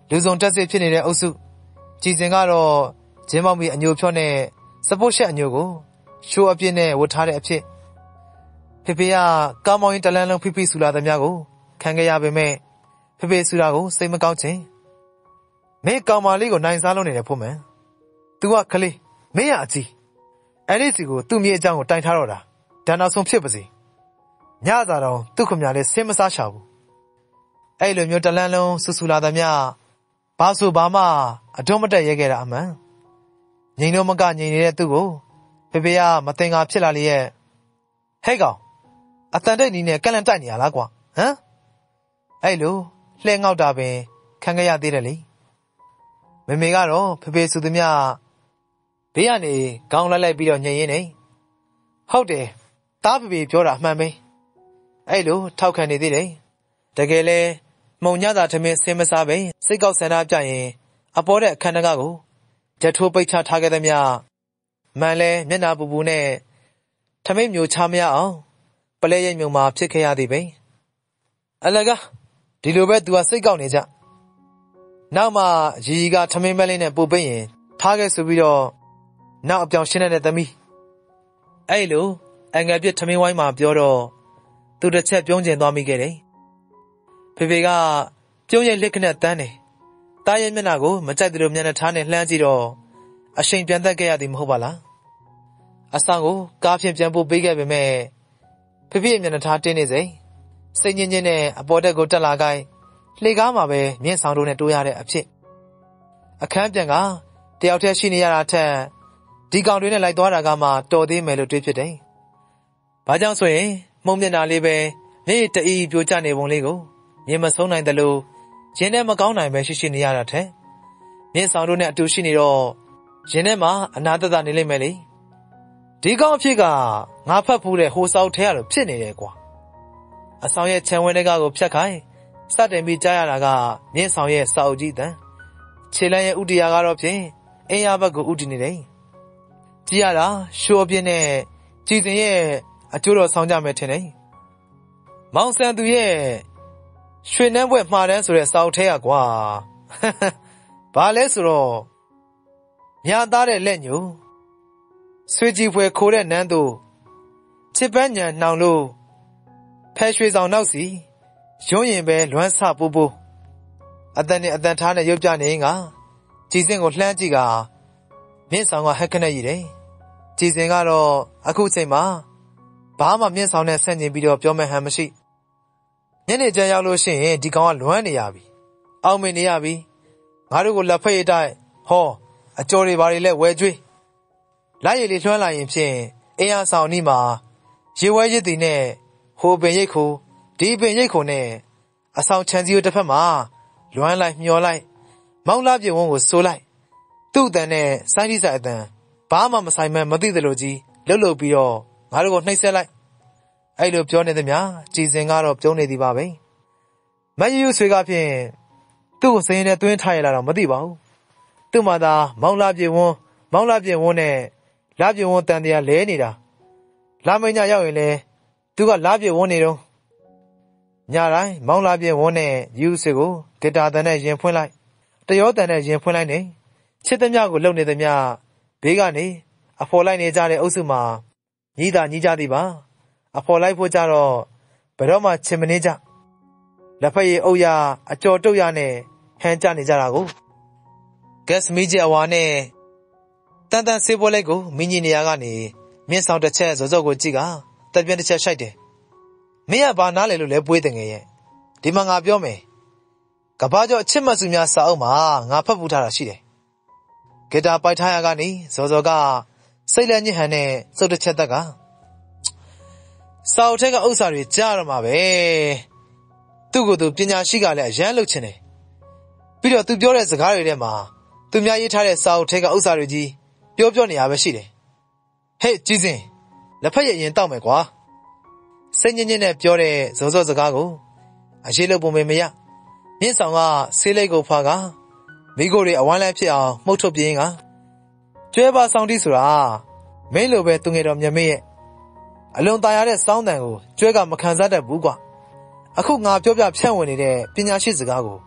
လူစုံတက်စစ်ဖြစ်နေတဲ့အုပ်စုကြည်စင်ကတော့ဂျင်းမောင်မီအညိုဖြော့နဲ့စပုတ်ရှက်အညိုကိုရှိုးအပြစ်နဲ့ဝတ်ထားတဲ့အဖြစ်ဖေဖေကကားမောင်းရင်တလန်းလုံးဖိဖိဆူလာသမျှကိုခံခဲ့ရပေမဲ့ဖေဖေဆူတာကိုစိတ်မကောင်းခြင်းမင်းကောင်မလေးကိုနိုင်စားလုံးနေတယ်ဖို့မှန်။ तू ကခလေးမင်းရအကြီးအဲ့ဒီစီကိုသူ့မြေအကြောင်းကိုတိုင်ထားတော့တာဒါနောက်ဆုံးဖြစ်ပါစေ။ညသာတော့သူ့ခမလေးဆင်းမစားရှာဘူး။အဲ့လိုမျိုးတလန်းလုံးဆူဆူလာသမျှဘာဆိုဘာမှအတော့မတက်ရဲခဲ့တာအမှန်။ငိန်တော့မကငိန်နေတဲ့သူ့ကိုဖေဖေကမတင်ငါဖြစ်လာလေရဲ့ဟဲ့ကောင်အတန်တိတ်နီးနဲ့ကန့်လန့်တိုက်နေရလားကွာဟမ်အဲ့လိုလှဲငေါက်တာပင်ခံခဲ့ရသေးတယ်လေမေမေကတော့ဖေဖေဆိုသမျှဘေးကနေခေါင်းလိုက်လိုက်ပြီးတော့ညင်ရင်းနေဟုတ်တယ်တားဖေဖေပြောတာအမှန်ပဲအဲ့လိုထောက်ခံနေသေးတယ်တကယ်လဲမှုံညတာထမင်းဆင်းမစားပဲစိတ်ကောက်ဆန္ဒပြရင်အပေါ်တဲ့အခန်းတကားကိုဓာတ်ထိုးပိတ်ချထားခဲ့သမျှမန်လဲမျက်နာပူပူနဲ့ထမိတ်မျိုးချမရအောင်ပလဲရိပ်မျိုးမှာဖြစ်ခဲ့ရသည်ပဲအလကားဒီလိုပဲသူကစိတ်ကောက်နေကြနောက်မှရီရီကထမင်းမလေးနဲ့ပို့ပိတ်ရင်ထားခဲ့ဆိုပြီးတော့နောက်အပြောင်ရှင်းတဲ့သမီးအဲ့လိုအငယ်ပြစ်ထမင်းဝိုင်းမှာပြောတော့သူတစ်ချက်ပြုံးကျင်သွားမိခဲ့တယ်ဖေဖေကပြုံးရိပ်လက်ခနဲ့တန်းတယ်တားရဲ့မျက်နှာကိုမကြိုက်သလိုမျက်နှာထားနဲ့လှမ်းကြည့်တော့အရှိန်ပြန်သက်ခဲ့ရသည်မဟုတ်ပါလားအဆောင်ကိုကားဖြင့်ပြန်ပို့ပေးခဲ့ပေမဲ့ဖေဖေရဲ့မျက်နှာထားတင်းနေစေစိတ်ညစ်ညစ်နဲ့အပေါ်တက်ကိုတက်လာခိုင်းလှေကားမှာပဲမြင့်ဆောင်တို့နဲ့တိုးရတဲ့အဖြစ်အခန်းပြန်ကတယောက်တည်းရှိနေရတာထက်ဒီကောင်တွေနဲ့လိုက်သွားတာကမှတော်သေးမယ်လို့တွေးဖြစ်တယ်။ဘာကြောင့်ဆိုရင်မှုံမျက်နှာလေးပဲမျက်ရည်တအီးပြိုကျနေပုံလေးကိုမြင်မဆုံးနိုင်တယ်လို့ရင်းနဲ့မကောင်းနိုင်ပဲရှိရှိနေရတာထက်မြင့်ဆောင်တို့နဲ့အတူရှိနေတော့ရင်းထဲမှာအနာတတနေလိမ့်မယ်လေဒီကောင်အဖြစ်ကငါဖတ်ဖူးတဲ့ဟိုစောက်ထဲရလို့ဖြစ်နေတယ်ကွာအဆောင်ရဲ့ခြံဝင်းတွေကကိုဖြတ်ခိုင်းစတင်ပြီးကြားရတာကမြင့်ဆောင်ရဲ့စာအုပ်ကြီးတန်ခြေလမ်းရဲ့ဥတီယာကတော့ဖြင့်အင်းရဘက်ကိုဥတီနေတယ်ကြည့်ရတာရှိုးအပြင်းနဲ့ကြည်စင်ရဲ့အကျိုးတော်ဆောင်ကြမယ်ထင်တယ်မောင်ဆန်သူရဲ့ရွှေနှမ်းဘွဲ့မှားတန်းဆိုတဲ့စာအုပ်ထဲကကွာဘာလဲဆိုတော့ညာသားတဲ့လက်ညိုဆွေကြည်ဖွယ်ခိုးတဲ့နန်းတို့ချစ်ပန်းညံနှောင်လို့ဖဲရွှေဆောင်နောက်စီရုံးရင်ပဲလွမ်းဆပိုးပိုးအတန်နဲ့အတန်ထားနဲ့ရုပ်ပြနေငါကြည်စင်ကိုလှမ်းကြည့်ကမြင့်ဆောင်ကဟက်ခနဲ့ရည်တယ်ကြည်စင်ကတော့အခုချိန်မှာဘာမှမြင့်ဆောင်နဲ့ဆန့်ကျင်ပြီးတော့ပြောမဲ့ဟန်မရှိညနေကျရောက်လို့ရှိရင်ဒီကောင်ကလွမ်းနေရပြီအောက်မေ့နေရပြီငါတို့ကိုလက်ဖက်ရတိုက်ဟောအကျော်တွေဘာတွေလဲဝဲကျွေးလိုက်ရည်လေးလွှမ်းလာရင်ဖြင့်အင်းရဆောင်နီးမှာရေဝဲရစ်တီနဲ့ဟိုပင်ရိတ်ခိုဒီပင်ရိတ်ခိုနဲ့အဆောင်ချန်စီကိုတစ်ဖက်မှာလွမ်းလိုက်မျောလိုက်မောင်းလာပြေဝန်းကိုစိုးလိုက်သူ့အတန်နဲ့စိုင်းတိဆိုင်အတန်ဘာမှမဆိုင်မဲမသိသလိုကြီးလှုပ်လှုပ်ပြီးတော့ငါတို့ကိုနှိပ်စက်လိုက်အဲ့လိုပြောနေသမျှကြည်စင်ကတော့ပြုံးနေသည်ပါပဲမယူယူဆွေကဖြင့်သူ့ကိုစရင်နဲ့တွင်းထားရလာတော့မသိပါဘူးသူ့မှာသာမောင်းလာပြေဝန်းမောင်းလာပြေဝန်းနဲ့လာပြေဝန်းတန်တရားလဲနေတာလာမညရောက်ရင်လဲသူကလာပြေဝန်းနေတော့ညတိုင်းမောင်းလာပြေဝန်းနဲ့ယူဆွေကိုဂီတာတန်နဲ့ရင်ဖွင့်လိုက်တရောတန်နဲ့ရင်ဖွင့်လိုက်နေချစ်သမျှကိုလှုပ်နေသမျှဘေးကနေအဖော်လိုက်နေကြတဲ့အုပ်စုမှာညီးတာညီးကြသည်ပါအဖော်လိုက်ဖို့ကြတော့ဘယ်တော့မှချင်မနေကြလက်ဖက်ရည်အုပ်ရအကျော်တုတ်ရနဲ့ဟန်ကြနေကြတာကိုဂက်စ်မီးကျအဝါနဲ့တန်တန်ဆေးပွဲလိုက်ကိုမင်းကြီးနေရာကနေမြင့်ဆောင်တစ်ချက်ဇော်ဇော်ကိုကြည့်ကတက်ပြင်းတစ်ချက်ရှိုက်တယ်မင်းကဘာနားလဲလို့လဲပွေးတယ်ငယ်ရဲ့ဒီမှာငါပြောမယ်ကဘာကျော်အချစ်မစုများစာအုပ်မှာငါဖတ်ပူထားတာရှိတယ်ဂီတာပိုက်ထားရကနေဇော်ဇော်ကစိတ်လက်ညစ်ဟန်နဲ့စုပ်တစ်ချက်တက်ကစာအုပ်ထဲကဥစ္စာတွေကြားရမှာပဲသူ့ကိုယ်သူပညာရှိကလည်းအရန်လုပ်ချင်တယ်ပြီးတော့သူပြောတဲ့စကားတွေထဲမှာသူများရေးထားတဲ့စာအုပ်ထဲကဥစ္စာတွေကြီးပြောပြောနေရပဲရှိတယ်ဟဲ့ကြည်စင်လက်ဖက်ရည်ရင်တောက်မယ်ကွာစိတ်ညစ်ညစ်နဲ့ပြောတဲ့ဇော်ဇော်စကားကိုအရေးလို့ပုံမမရမြင့်ဆောင်ကဆေးလိတ်ကိုဖွာကမိကိုတွေအဝမ်းလဲဖြစ်အောင်မှုတ်ထုတ်ပြင်းကကျွဲပါဆောင်တီးဆိုတာမင်းလိုပဲသူငယ်တော်မြမေရဲ့အလွန်ตายရတဲ့စောင်းတန်ကိုကျွဲကမခံစားတတ်ဘူးကွာအခုငါပြောပြဖြန့်ဝင်နေတဲ့ပညာရှိစကားကို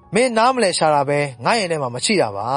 မင်းနားမလဲရှာတာပဲငါရင်ထဲမှာမရှိတာပါ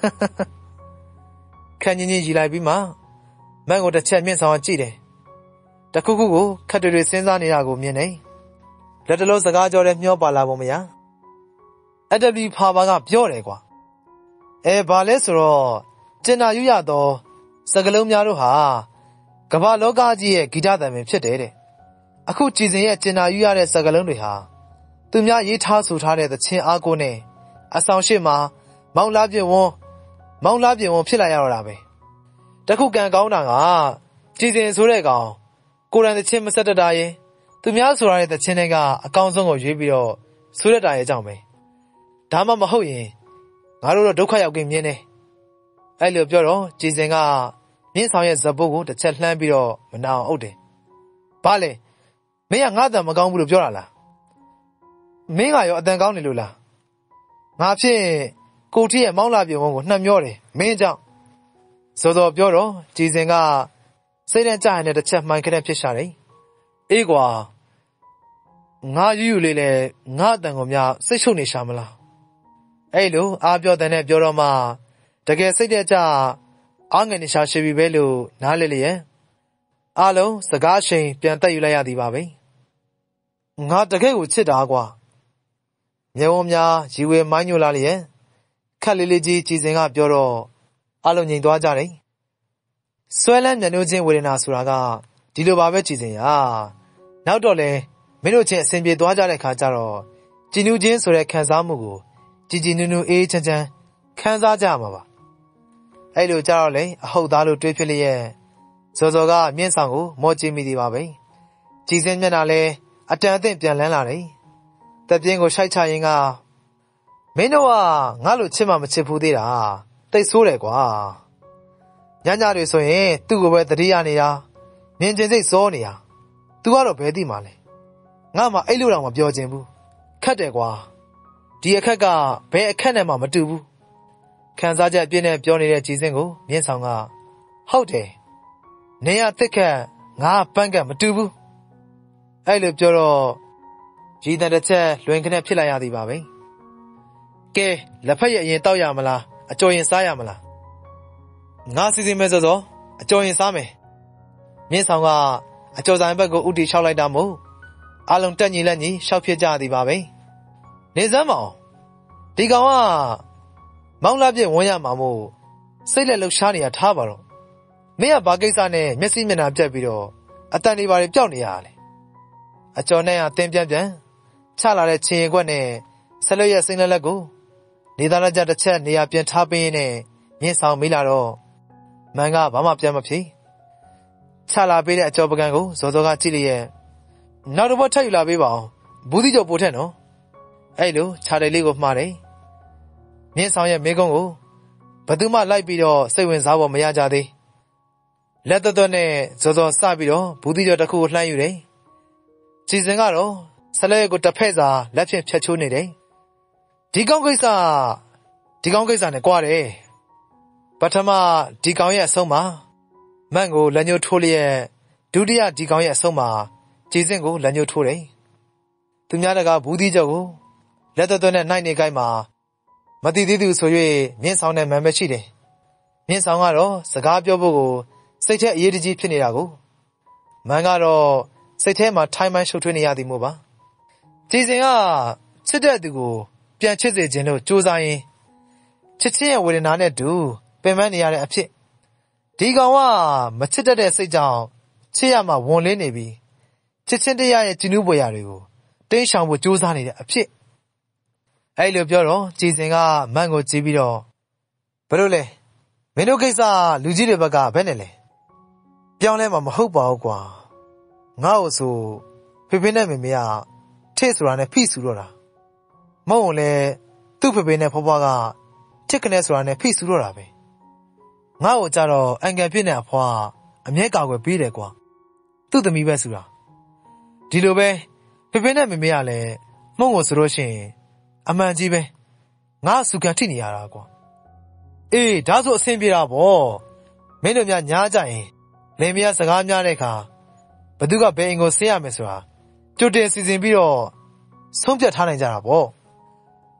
ခန်းကြီးကြီးရီလိုက်ပြီးမှမန့်ကိုတစ်ချက်မြင့်ဆောင်ကြည့်တယ်တခုခုကိုခက်တွေတွေစဉ်းစားနေတာကိုမြင်နေလက်တလုံးစကားကြောတဲ့မျောပါလာပုံမရအတပီဖာပါကပြောတယ်ကွာအဲဘာလဲဆိုတော့ကျင်နာယူရတော့စကလုံးများတို့ဟာကမ္ဘာလောကကြီးရဲ့ဂီတသံပင်ဖြစ်တယ်တဲ့အခုကြည်စင်ရဲ့ကျင်နာယူရတဲ့စကလုံးတွေဟာသူများရေးထားဆိုထားတဲ့သချင်းအားကိုနဲ့အဆောင်ရှိမှာမောင်လားပြင်းဝန်းမောင်လားပြင်းဝန်းဖြစ်လာရတော့တာပဲတခုကံကောင်းတာကကြည်စင်ဆိုတဲ့ကောင်ကိုရန်သချင်းမဆက်တတ်တာရင်သူများဆိုရတဲ့သချင်းတွေကအကောင်းဆုံးကိုရွေးပြီးတော့ဆိုရတာရဲ့အကြောင်းပဲဒါမှမဟုတ်ရင်ငါတို့တော့ဒုက္ခရောက်กินမြင်နေအဲ့လိုပြောတော့ကြည်စင်ကမြင့်ဆောင်ရဲ့ဇပုတ်ကိုတစ်ချက်လှမ်းပြီးတော့မနာအောင်အုပ်တယ်ဘာလဲမင်းကငါ့အတန်မကောင်းဘူးလို့ပြောတာလားမင်းကရောအတန်ကောင်းနေလို့လားငါဖြင့်ကိုထီရဲ့မောင်းလာပြုံကိုနှံ့မျောတယ်မင်းကြောင့်စောစောပြောတော့ကြည်စင်ကစိတ်နဲ့ကြရင်လည်းတစ်ချက်မှန်ခနဲ့ဖြစ်ရှာတယ်အေးကွာငါယူယူလေးလဲငါအတန်ကိုများစိတ်ရှုပ်နေရှာမလားအဲ့လိုအားပြောတဲ့နဲ့ပြောတော့မှတကယ်စိတ်တဲ့ကြအားငယ်နေရှာရှိပြီပဲလို့နားလေလေရဲ့အားလုံးစကားရှင်ပြန်တက်ယူလိုက်ရသည်ပါပဲငါတကယ်ကိုချစ်တာကွာမြေဝုံများရီဝဲမိုင်းညိုလာလေရဲ့ခက်လေးလေးကြီးကြည်စင်ကပြောတော့အားလုံးငြိမ်သွားကြတယ်ဆွဲလန်းမျက်နှာချင်းဝေဒနာဆိုတာကဒီလိုပါပဲကြည်စင်ရနောက်တော့လေမင်းတို့ချင်းအစဉ်ပြေသွားကြတဲ့ခါကျတော့ကြည်နူးချင်းဆိုတဲ့ခံစားမှုကိုကြည်ကြည်နူးနူးအေးချမ်းချမ်းခံစားကြမှာပါအဲ့လိုကြတော့လေအဟုတ်သားလို့တွေးဖြစ်လျက်ဇော်ဇော်ကမြင့်ဆောင်ကိုမောကြည့်မိသေးပါပဲကြည်စင်မျက်နှာလဲအတန်အသင့်ပြန်လန်းလာတယ်တက်ပြင်းကိုရှိုက်ချရင်ကမင်းတို့ကငါ့လိုချစ်မှမချစ်ဘူးသေးတာတိတ်ဆိုးတယ်ကွာညညတွေဆိုရင်သူ့ကိုပဲတတိယနေတာမြင်ကျင်စိတ်စောနေတာ तू ကတော့ဘယ်သိမှာလဲငါမှအဲ့လိုတော့မပြောချင်ဘူးခက်တယ်ကွာဒီအခက်ကဘယ်အခက်နဲ့မှမတူဘူးခံစားချက်အပြည့်နဲ့ပြောနေတဲ့ကြည်စင်ကိုမြင့်ဆောင်ကဟုတ်တယ်နေရတစ်ခက်ငါပန်းကမတူဘူးအဲ့လိုပြောတော့ကြည်တဲ့တစ်ချက်လွင်ခနဲ့ဖြစ်လာရသည်ပါပဲကဲလက်ဖက်ရအရင်တောက်ရမလားအကျော်ရင်စားရမလားငါစီစဉ်မဲ့စောစောအကျော်ရင်စားမယ်မြင့်ဆောင်ကအကျော်ဆိုင်ဘက်ကိုဥတီလျှောက်လိုက်တာမို့အလုံးတက်ညီလက်ညီရှောက်ဖြစ်ကြသည်ပါပဲနေစမ်းမအောင်ဒီကောင်ကမောင်းလာပြည့်ဝန်းရမှာမို့စိတ်လက်လှုပ်ရှားနေတာထားပါတော့မင်းကဘာကိစ္စနဲ့မျက်စိမျက်နှာပြတ်ပြီးတော့အတန်တွေပါတွေပျောက်နေရတာလေအကျော်နဲ့ကတင်းပြန်ပြန်ချလာတဲ့ချင်းရင်ခွက်နဲ့ဆက်လွတ်ရဲ့စိမ့်လက်လက်ကိုနေသားလက်ကြတစ်ချက်နေရာပြန်ထားပေးင်းနဲ့မြင့်ဆောင်မိလာတော့မန်ကဘာမှပြန်မဖြေချလာပေးတဲ့အကျော်ပကံကိုဇော်ဇော်ကကြည့်လျက်နောက်တစ်ပတ်ထပ်ယူလာပေးပါအောင်ဘူးသီးကျော်ပို့ထက်နော်အဲ့လိုခြားတယ်လေးကိုမှားတယ်မြင့်ဆောင်ရဲ့မိကုန်းကိုဘသူမှလိုက်ပြီးတော့စိတ်ဝင်စားဖို့မရကြသေးလက်သွက်သွက်နဲ့ဇော်ဇော်စပြီးတော့ဘူးသီးကျော်တစ်ခုကိုလှမ်းယူတယ်ကြည်စင်ကတော့ဆက်လက်ကိုတစ်ဖက်စာလက်ဖြင့်ဖြတ်ချိုးနေတယ်ဒီကောင်းကိစ္စဒီကောင်းကိစ္စနဲ့ကြွားတယ်ပထမဒီကောင်ရဲ့အဆုံးမှာမန့်ကိုလက်ညှိုးထိုးလျက်ဒုတိယဒီကောင်ရဲ့အဆုံးမှာကြည်စင်ကိုလက်ညှိုးထိုးတယ်သူများတကဘူးသီးကျော်ကိုလက်သွက်သွက်နဲ့နှိုက်နေကြိုက်မှာမတိသေးသူဆို၍မြင့်ဆောင်တဲ့မန်မရှိတယ်မြင့်ဆောင်ကတော့စကားပြောဖို့ကိုစိတ်ထဲအရေးတကြီးဖြစ်နေတာကိုမန်ကတော့စိတ်ထဲမှာထိုင်းမှန်းရှုပ်ထွေးနေရသည်မို့ပါကြည်စင်ကချစ်တဲ့သူကိုပြန်ချစ်စေခြင်းလို့ကြိုးစားရင်းချစ်ချင်းရဲ့ဝေဒနာနဲ့တူပင်ပန်းနေရတဲ့အဖြစ်ဒီကောင်ကမချစ်တတ်တဲ့စိတ်ကြောင့်ချစ်ရမှဝန်လင်းနေပြီးချစ်ချင်းတရားရဲ့ကျဉ်းဥပွေရာတွေကိုတင်းရှောင်ဖို့ကြိုးစားနေတဲ့အဖြစ်အဲ့လိုပြောတော့ကြည်စင်ကမန့်ကိုကြည့်ပြီးတော့ဘယ်လိုလဲမင်းတို့ကိစ္စလူကြီးတွေဘက်ကဘယ်နဲ့လဲပြောင်းလဲမှာမဟုတ်ပါဘူးကွာငါ့ကိုဆိုဖေဖေနဲ့မေမေကထိတ်ဆိုတာနဲ့ဖိဆူတော့တာမဟုတ်လဲသူ့ဖေဖေနဲ့ဖွားဖွားကချစ်ခနဲ့ဆိုတာနဲ့ဖိဆူတော့တာပဲငါ့ကိုကြတော့အန်ကန်ဖြစ်နေအဖွားအမြဲကာကွယ်ပေးတယ်ကွာသူ့သမီးပဲဆိုတာဒီလိုပဲဖေဖေနဲ့မေမေကလည်းမှုံကိုဆိုလို့ရှိရင်အမှန်ကြီးပဲငါစုခံထိနေရတာကွာအေးဒါဆိုအဆင်ပြေတာပေါ့မင်းတို့များညားကြရင်လင်မယားစကားများတဲ့အခါဘသူကဘယ်အိမ်ကိုဆင်းရမယ်ဆိုတာကြိုတင်စီစဉ်ပြီးတော့ဆုံးဖြတ်ထားနိုင်ကြတာပေါ့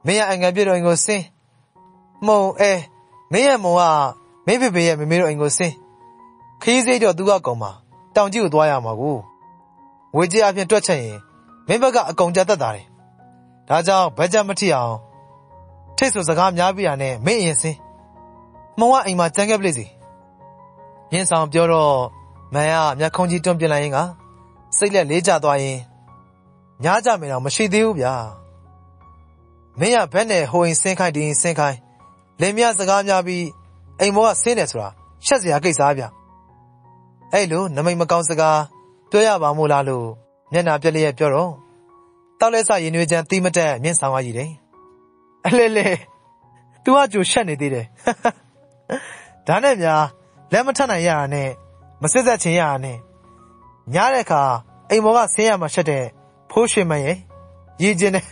မင်းရဲ့အငယ်ပြည့်တို့အိမ်ကိုဆင်းမုံအဲမင်းရဲ့မုံကမင်းဖေဖေရဲ့မမေတို့အိမ်ကိုဆင်းခရီးစိတ်တော့သူကကုန်မှာတောင်ကြီးကိုသွားရမှာကိုဝေကြီးအပြင်တွက်ချက်ရင်မင်းဘက်ကအကုန်ကြတတ်တာတယ်ဒါကြောင့်ဘက်ချက်မထိအောင်ထိတ်ဆိုစကားများပြရနဲ့မင်းအရင်ဆင်းမုံကအိမ်မှာကြမ်းခဲ့ပလိစီရင်းဆောင်ပြောတော့မန်ကမျက်ခုံးကြီးတွန်းပြလိုက်ရင်ကစိတ်လက်လေးကျသွားရင်ညားကြမယ်တော့မရှိသေးဘူးဗျာမင်းကဘက်နဲ့ဟိုအိမ်ဆင်းခိုင်းဒီအိမ်ဆင်းခိုင်းလင်မယားစကားများပြီးအိမ်မောကဆင်းတယ်ဆိုတာရှက်စရာကိစ္စဗျအဲ့လိုနမိတ်မကောင်းစကားပြောရပါမို့လားလို့မျက်နှာပြက်လျက်ပြောတော့တောက်လက်စရင်ွေးချမ်းတီးမတက်မြင့်ဆောင်ရည်တယ်အလဲလဲ तू ကကြိုရှက်နေသေးတယ်ဒါနဲ့များလက်မထနိုင်ရတာနဲ့မစစ်သက်ချင်ရတာနဲ့ညတဲ့အခါအိမ်မောကဆင်းရမှာရှက်တဲ့ဖိုးရွှေမရဲ့ရည်ကျင်တယ်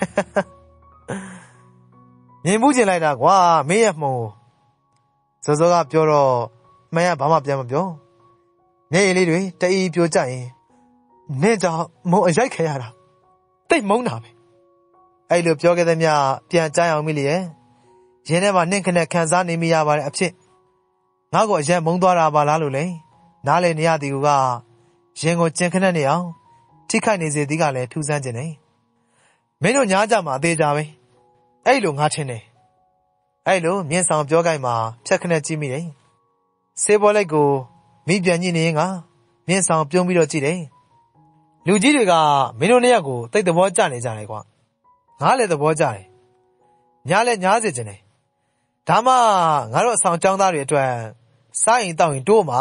မြင်မှုကျင်လိုက်တာကွာမင်းရဲ့မှုံစောစောကပြောတော့မှန်ရဘာမှပြန်မပြောမျက်ရည်လေးတွေတအီပြိုကျရင်နင့်ကြောင့်မုံအရိုက်ခဲရတာတိတ်မုန်းတာပဲအဲ့လိုပြောခဲ့တဲ့မြပြန်ကြမ်းအောင်မိလေရဲ့ရင်းထဲမှာနှင့်ခနဲ့ခံစားနေမိရပါတယ်အဖြစ်ငါ့ကိုအရင်မုန်းသွားတာပါလားလို့လေနားလေနေရသည်ကရင်ကိုကျင်ခနဲ့နေအောင်ထိခိုက်နေစေသည်ကလည်းထူးဆန်းခြင်းနေမင်းတို့ညားကြမှာအသေးကြပဲအဲ့လိုငါထင်တယ်အဲ့လိုမြင့်ဆောင်ပြောကြိုင်မှာဖြတ်ခနဲ့ကြည့်မိတယ်ဆေးဘောလိုက်ကိုမိပြန်ညှိနေရင်ကမြင့်ဆောင်ပြုံးပြီးတော့ကြည့်တယ်လူကြီးတွေကမင်းတို့နှစ်ယောက်ကိုတိတ်သဘောကျနေကြတယ်ကွာငါလည်းသဘောကျတယ်ညားလည်းညားစေခြင်းတယ်ဒါမှငါတို့အဆောင်ကျောင်းသားတွေအတွက်စားရင်တောက်ရင်တိုးမှာ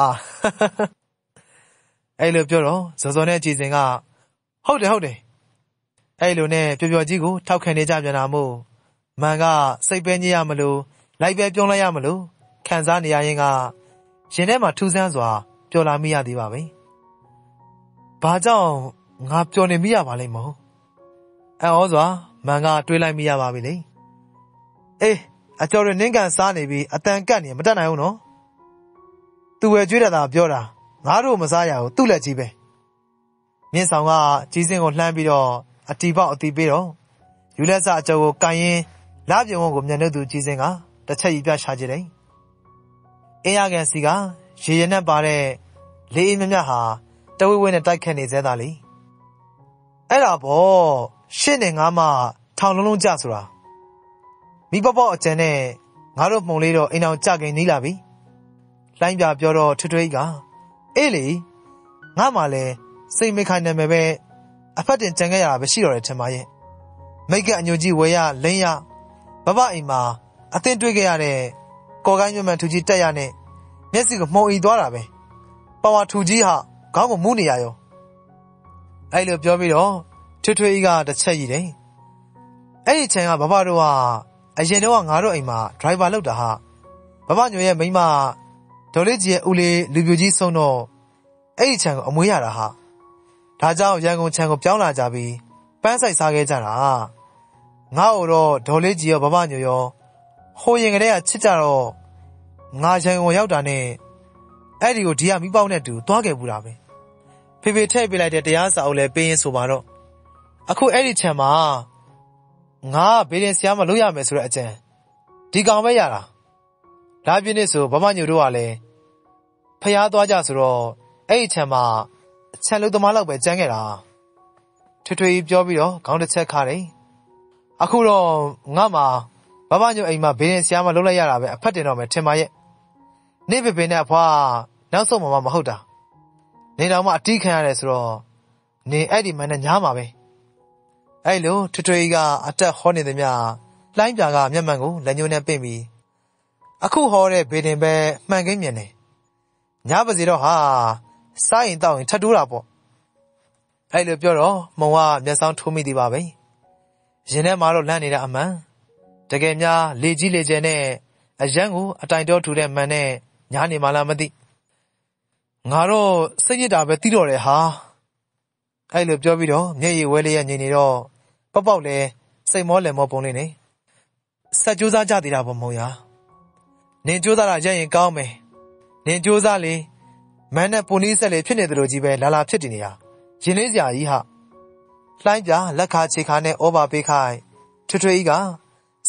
အဲ့လိုပြောတော့ဇော်ဇော်နဲ့ကြည်စင်ကဟုတ်တယ်ဟုတ်တယ်အဲ့လိုနဲ့ပျော်ပျော်ကြီးကိုထောက်ခံနေကြပြန်တာမို့မန်ကစိတ်ပဲညစ်ရမလို့လိုက်ပဲပြုံးလိုက်ရမလို့ခံစားနေရရင်ကရင်ထဲမှာထူးဆန်းစွာပျော်လာမိရသေးပါပဲဘာကြောင့်ငါပျော်နေမိရပါလိမ့်မို့အံ့ဩစွာမန်ကတွေးလိုက်မိရပါပြီလေအေးအကျော်ရနင်းကန်စားနေပြီးအတန်ကတ်နေမတတ်နိုင်ဘူးနော်သူဝယ်ကျွေးတာသာပြောတာငါတို့မစားရဘူးသူ့လက်ကြီးပဲမြင့်ဆောင်ကကြီးစင်းကိုလှမ်းပြီးတော့အတီပေါက်အတီပေးတော့ယူလက်စအကျော်ကိုကန်ရင်လပြုံဝုံကိုမျက်နှာသူကြီးစင်းကတစ်ချက်ရီပြရှာကြတယ်အင်းရကန်စီကရေရနဲ့ပါတဲ့လေးအင်းမြမြဟာတဝိဝိနဲ့တိုက်ခတ်နေသေးတာလေအဲ့ဒါပေါ့ရှင်းနေငါမှထောင်လုံးလုံးကြဆိုတာမိပပေါ့အကျန်နဲ့ငါတို့မှုံလေးတော့အိမ်အောင်ကြခင်နေလာပြီလိုင်းပြပြောတော့ထွထွေးကအေးလေငါမှလည်းစိတ်မခိုင်နေမယ်ပဲအဖက်တင်ကြံခဲ့ရတာပဲရှိတော့တယ်ထင်ပါရဲ့မိတ်ကအညိုကြီးဝဲရလိမ့်ရဘဘအိမ်မှာအသင်တွေ့ခဲ့ရတဲ့ကော်ကိုင်းမြမန်ထူကြီးတက်ရနဲ့မျက်စိကမှုံအီသွားတာပဲပါဝါထူကြီးဟာခေါင်းကိုမူးနေရရောအဲ့လိုပြောပြီးတော့ထွထွေးကတစ်ချက်ရည်တယ်အဲ့ဒီချိန်ကဘဘတို့ကအရင်တော့ငါတို့အိမ်မှာဒရိုင်ဘာလောက်တာဟာဘဘညိုရဲ့မိန်းမဒေါ်လေးကြီးရဲ့ဦးလေးလူပြိုကြီးဆုံးတော့အဲ့ဒီခြံကိုအမွေးရတာဟာဒါကြောင့်ရန်ကုန်ခြံကိုပြောင်းလာကြပြီးပန်းဆိုင်စားခဲ့ကြတာငါ့ကိုတော့ဒေါ်လေးကြီးရောဘဘညိုရောဟိုရင်ကလေးကချစ်ကြတော့ငါရန်ကုန်ရောက်တာနဲ့အဲ့ဒီကိုဒီကမိပေါက်နဲ့တူသွားခဲ့ဘူးတာပဲဖေဖေထည့်ပေးလိုက်တဲ့တရားစာအုပ်လည်းပေးရင်ဆိုပါတော့အခုအဲ့ဒီခြံမှာငါဘေးရင်ဆရာမလုပ်ရမယ်ဆိုတဲ့အကြံဒီကောင်ပဲရတာလာပြင်းနေဆိုဘမညိုတို့ကလည်းဖျားသွားကြဆိုတော့အဲ့ဒီခြံမှာအချံလုံးသမားလောက်ပဲကျန်ခဲ့တာထွေထွေပြောပြီးတော့ခေါင်းတစ်ချက်ခါတယ်အခုတော့ငါမှဘဘညိုအိမ်မှာဘေးရင်ဆရာမလုပ်လိုက်ရတာပဲအဖက်တင်တော့မယ်ထင်ပါရဲ့နေဖေဖေနဲ့အဖွားနောက်ဆုံးမှမဟုတ်တာနေတော်မှအတီးခံရတယ်ဆိုတော့နေအဲ့ဒီမှနဲ့ညားမှာပဲအဲ့လိုထွေထွေကအတက်ဟောနေသည်များလှိုင်းပြာကမျက်မှန်ကိုလက်ညှိုးနဲ့ပင့်ပြီးအခုဟောတဲ့ဘေဒင်ပဲမှန်ကင်းမြင်တယ်ညားပါစီတော့ဟာစားရင်တောက်ရင်ထပ်တိုးတာပေါ့အဲ့လိုပြောတော့မုံကမျက်စောင်းထိုးမိသေးပါပဲရင်ထဲမှာတော့လန့်နေတဲ့အမှန်တကယ်များလေကြီးလေကျယ်နဲ့အရန်ကိုအတိုင်တော်ထူတဲ့မှန်နဲ့ညားနေမှလားမသိငါတော့စိတ်ညစ်တာပဲတီးတော့တယ်ဟာအဲ့လိုပြောပြီးတော့မျက်ရည်ဝဲလေးရညင်နေတော့ပေါက်ပေါက်လဲစိတ်မောလည်မောပုံလေးနေဆက်ကြိုးစားကြသေးတာပေါ့မုံရနင်ကြိုးစားတာရရင်ကောင်းမယ်နင်ကြိုးစားလေမန်းနဲ့ပူနီးဆက်လေဖြစ်နေတယ်လို့ကြီးပဲလာလာဖြစ်တည်နေတာရင်လေးစရာကြီးဟာလှိုင်းပြလက်ခါခြေခါနဲ့ဩဘာပေးခိုင်းထွထွေကြီးက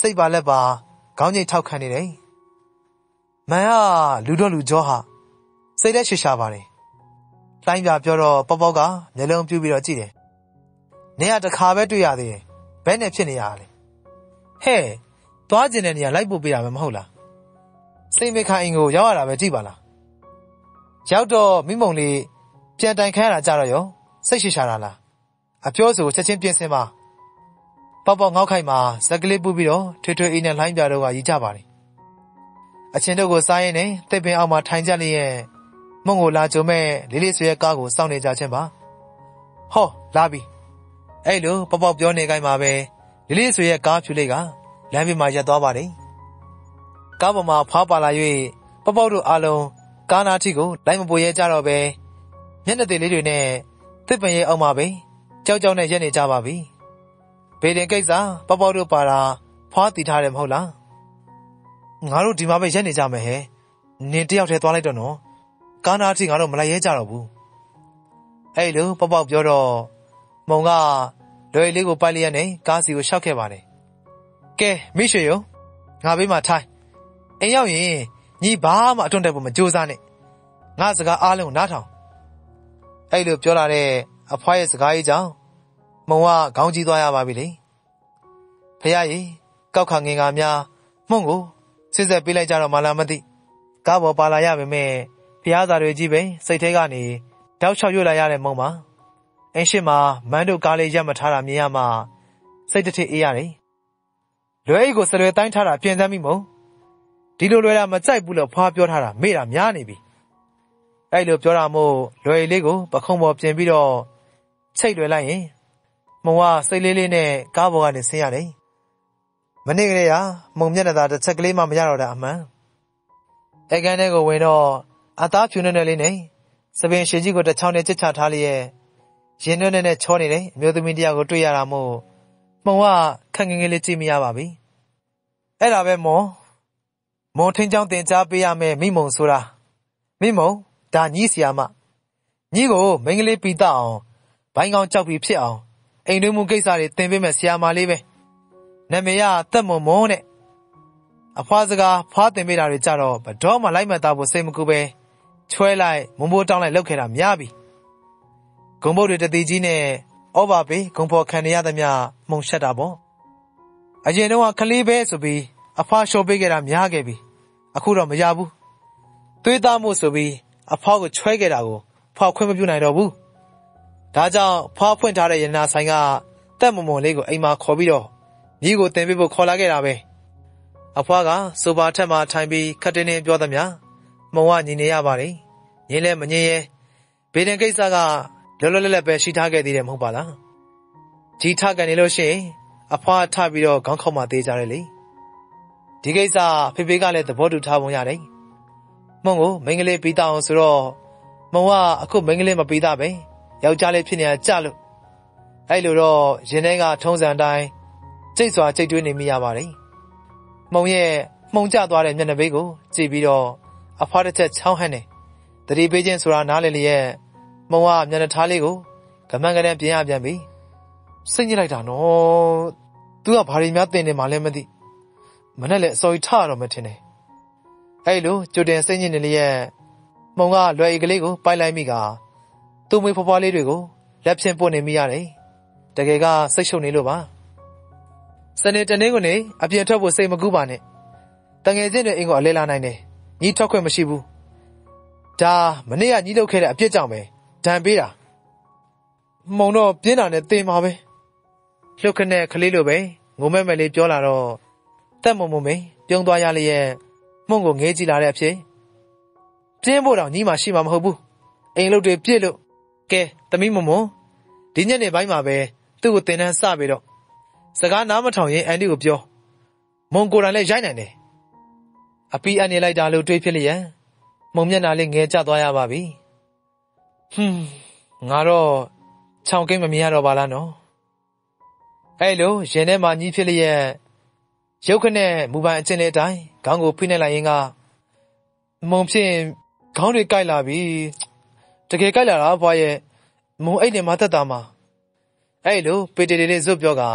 စိတ်ပါလက်ပါခေါင်းငိတ်ထောက်ခံနေတယ်မန်ကလူတော့လူကြောဟာစိတ်နဲ့ရှေ့ရှာပါတယ်လိုင်းပြပြောတော့ပေါက်ပေါက်ကမျက်လုံးပြူးပြီးတော့ကြည့်တယ်နေရတခါပဲတွေ့ရသေးတယ်ဘယ်နဲ့ဖြစ်နေရလဲဟဲ့သွားကျင်တဲ့နေရာလိုက်ပို့ပေးတာပဲမဟုတ်လားစိတ်မခိုင်ကိုရောက်ရတာပဲကြည့်ပါလားရောက်တော့မိမုံလေးပြန်တိုင်ခံရတာကြတော့ရောစိတ်ရှည်ရှာတာလားအပြောဆိုချက်ချင်းပြင်ဆင်ပါပေါက်ပေါက်ငေါက်ခိုက်မှာဇက်ကလေးပူပြီးတော့ထွေထွေအေးနဲ့လှိုင်းပြတော့ကရီကြပါတယ်အချင်းတို့ကိုစားရင်းနဲ့တစ်ပင်အောက်မှာထိုင်ကြလျက်မုံကိုလာကြုံမဲ့လေးလေးဆွေရဲ့ကားကိုစောင့်နေကြခြင်းပါဟောလာပြီအဲ့လိုပေါက်ပေါက်ပြောနေခိုင်းမှာပဲလေးလေးဆွေရဲ့ကားဖြူလေးကလမ်းပြမှာရပ်သွားပါတယ်ကားပေါ်မှာဖားပါလာ၍ပေါက်ပေါက်တို့အားလုံးကားနာထိကိုလိုက်မပေါ်ရဲကြတော့ပဲမျက်နှာသေးလေးတွေနဲ့တစ်ပင်ရဲ့အောက်မှာပဲကြောက်ကြောက်နဲ့ရက်နေကြပါပြီဘေးတင်ကိစ္စပေါက်ပေါက်တို့ပါတာဖွားတီထားတယ်မဟုတ်လားငါတို့ဒီမှာပဲရက်နေကြမယ်ဟဲ့နင်တယောက်တည်းသွားလိုက်တော့နော်ကားနာထိငါတို့မလိုက်ရဲကြတော့ဘူးအဲ့လိုပေါက်ပေါက်ပြောတော့မုံကလွယ်လေးကိုပိုက်လျက်နဲ့ကားစီကိုရှောက်ခဲ့ပါတယ်ကဲမိရွှေရောငါဘေးမှာထိုင်အိမ်ရောက်ရင်ညီဘာမှအထွန်းတက်ဖို့မကြိုးစားနဲ့ငါစကားအားလုံးကိုနားထောင်အဲ့လိုပြောလာတဲ့အဖွားရဲ့စကားကြီးကြောင့်မုံကခေါင်းကြီးသွားရပါပြီလေဖះကြီးကောက်ခါငင်ကများမှုန့်ကိုစစ်ဆက်ပေးလိုက်ကြတော့မလားမသိကားပေါ်ပါလာရပါမယ်ဖះသားတွေကြီးပဲစိတ်ထဲကနေတောက်ချောက်ရွတ်လာရတဲ့မုံပါအင်းရှိမှာမန်းတို့ကားလေးရပ်မထားတာမြင်ရမှစိတ်တစ်ထစ်အေးရတယ်လွယ်အိတ်ကိုစလွယ်တိုင်းထားတာပြင်စမ်းမိမုံဒီလိုလွယ်တာမကြိုက်ဘူးလို့ဖွားပြောထားတာမေ့တာများနေပြီအဲ့လိုပြောတာမို့လွယ်အိတ်လေးကိုပခုံးပေါ်ပြင်ပြီးတော့ချိတ်လွယ်လိုက်ရင်မုံကစိတ်လေးလေးနဲ့ကားပေါ်ကနေဆင်းရတယ်မနေ့ကလေးကမုံမျက်နှာသာတစ်ချက်ကလေးမှမရတော့တာအမှန်အဲကန်ထဲကိုဝင်တော့အသားဖြူနေနေလေးနဲ့စပင်ရှင်ကြီးကိုတစ်ချောင်းနဲ့ချစ်ချထားလျက်ရင်နှွဲ့နဲ့ချောနေတယ်အမျိုးသမီးတယောက်ကိုတွေ့ရတာမို့မုံကခက်ငငယ်လေးကြည့်မရပါဘူးအဲ့ဒါပဲမော်မော်ထင်းချောင်းတင်ကြားပေးရမယ်မိမုံဆိုတာမိမုံဒါညီးစီယာမညီးကိုမိန်းကလေးပီတအောင်ဘိုင်းကောင်ကြောက်ပြီးဖြစ်အောင်အိမ်တွင်းမှုကိစ္စတွေတင်ပေးမယ်ဆီယာမလေးပဲနာမည်ကသက်မုံမုံနဲ့အဖွားစကားဖွားတင်ပေးတာတွေကြတော့ဘတော်မှလိုက်မှတ်သားဖို့စိတ်မကူပဲချွဲလိုက်မုံဘိုးတောင်းလိုက်လောက်ခဲ့တာများပြီဂုံဘုတ်တွေတတိကြီးနဲ့ဩဘာပေးဂုံဖော်ခံရသမျှမှုံရှက်တာပေါ့အရင်တော့ကလေးပဲဆိုပြီးအဖွားလျှော်ပေးခဲ့တာများခဲ့ပြီအခုတော့မရဘူးသွေးသားမှုဆိုပြီးအဖွားကိုချွဲခဲ့တာကိုဖွားခွင့်မပြုနိုင်တော့ဘူးဒါကြောင့်ဖွားဖွင့်ထားတဲ့ရနာဆိုင်ကတက်မုံမုံလေးကိုအိမ်မှာခေါ်ပြီးတော့မိကိုတင်ပေးဖို့ခေါ်လာခဲ့တာပဲအဖွားကဆိုပါထက်မှထိုင်ပြီးခတ်တင်းတင်းပြောသမျှမုံကညီနေရပါတယ်ညီလဲမငင်းရဲဘေးတင်ကိစ္စကလောလောလတ်လတ်ပဲရှိထားခဲ့သေးတယ်မဟုတ်ပါလားကြီးထကန်နေလို့ရှိရင်အဖွားထပြီးတော့ခေါင်းခေါက်မှသေးကြတယ်လေဒီကိစ္စဖေဖေကလည်းသဘောတူထားပုံရတယ်မုံကိုမိန်းကလေးပြီးတော့ဆိုတော့မုံကအခုမိန်းကလေးမပြီးတော့ပဲယောက်ျားလေးဖြစ်နေတာကြလို့အဲ့လိုတော့ရင်ထဲကထုံးစံတိုင်းစိတ်စွာစိတ်တွေးနေမိရပါတယ်မုံရဲ့မှုံကျသွားတဲ့မျက်နှာပေးကိုကြည့်ပြီးတော့အဖွားတစ်ချက်ချောင်းဟန်းနေတတိပေးခြင်းဆိုတာနားလည်လျက်မုံကမျက်နှာထားလေးကိုကမန်းကနန်းပြင်ရပြန်ပြီစိတ်ညစ်လိုက်တာနော်သူကဘာတွေများတင်နေမှလည်းမသိမနဲ့လည်းအစောကြီးထရတော့မှထင်တယ်အဲ့လိုကြိုတင်စိတ်ညစ်နေလျက်မုံကလွယ်အိတ်ကလေးကိုပိုက်လိုက်မိကသူ့မွေးဖွားဖွားလေးတွေကိုလက်ဖြင့်ပို့နေမိရတယ်တကယ်ကစိတ်ရှုပ်နေလို့ပါစနေတနေ့ကနေအပြင်ထွက်ဖို့စိတ်မကူးပါနဲ့တငယ်ချင်းတွေအိမ်ကိုအလဲလာနိုင်တယ်ညီထွက်ခွင့်မရှိဘူးဒါမနေ့ကညီလုပ်ခဲ့တဲ့အပြစ်ကြောင့်ပဲဒဏ်ပေးတာမုံတော့ပြင်းတာနဲ့တင်ပါပဲလှုပ်ခနဲ့ကလေးလိုပဲငုံမဲ့မဲ့လေးပြောလာတော့တက်မုံမုံမင်းပြုံးသွားရလျက်မှုန့်ကိုငေးကြည့်လာတဲ့အဖြစ်ပြင်းဖို့တော့ညီမရှိမှာမဟုတ်ဘူးအိမ်လုပ်တွေပြစ်လို့ကဲသမီးမုံမုံဒီညနေပိုင်းမှာပဲသူ့ကိုတင်တန်းစပြီးတော့စကားနားမထောင်ရင်အန်တီကိုပြောမုံကိုယ်တိုင်လည်းရိုက်နိုင်တယ်အပီးအနေလိုက်တာလို့တွေးဖြစ်လျက်မုံမျက်နှာလေးငဲကျသွားရပါပြီဟွန်းငါတော့ချောင်းကိန်းမမြင်ရတော့ပါလားနော်အဲ့လိုရင်ထဲမှာကြီးဖြစ်လျက်ရုပ်ခနဲ့မူပိုင်အချင်းလေးအတိုင်းခေါင်းကိုဖိနှိပ်လိုက်ရင်ကမုံဖြစ်ခေါင်းတွေကိုက်လာပြီတကယ်ကိုက်လာတာဘွားရဲ့မုံအိတ်နေမှာတက်တာမှာအဲ့လိုပေတေတေလေးဇွတ်ပြောက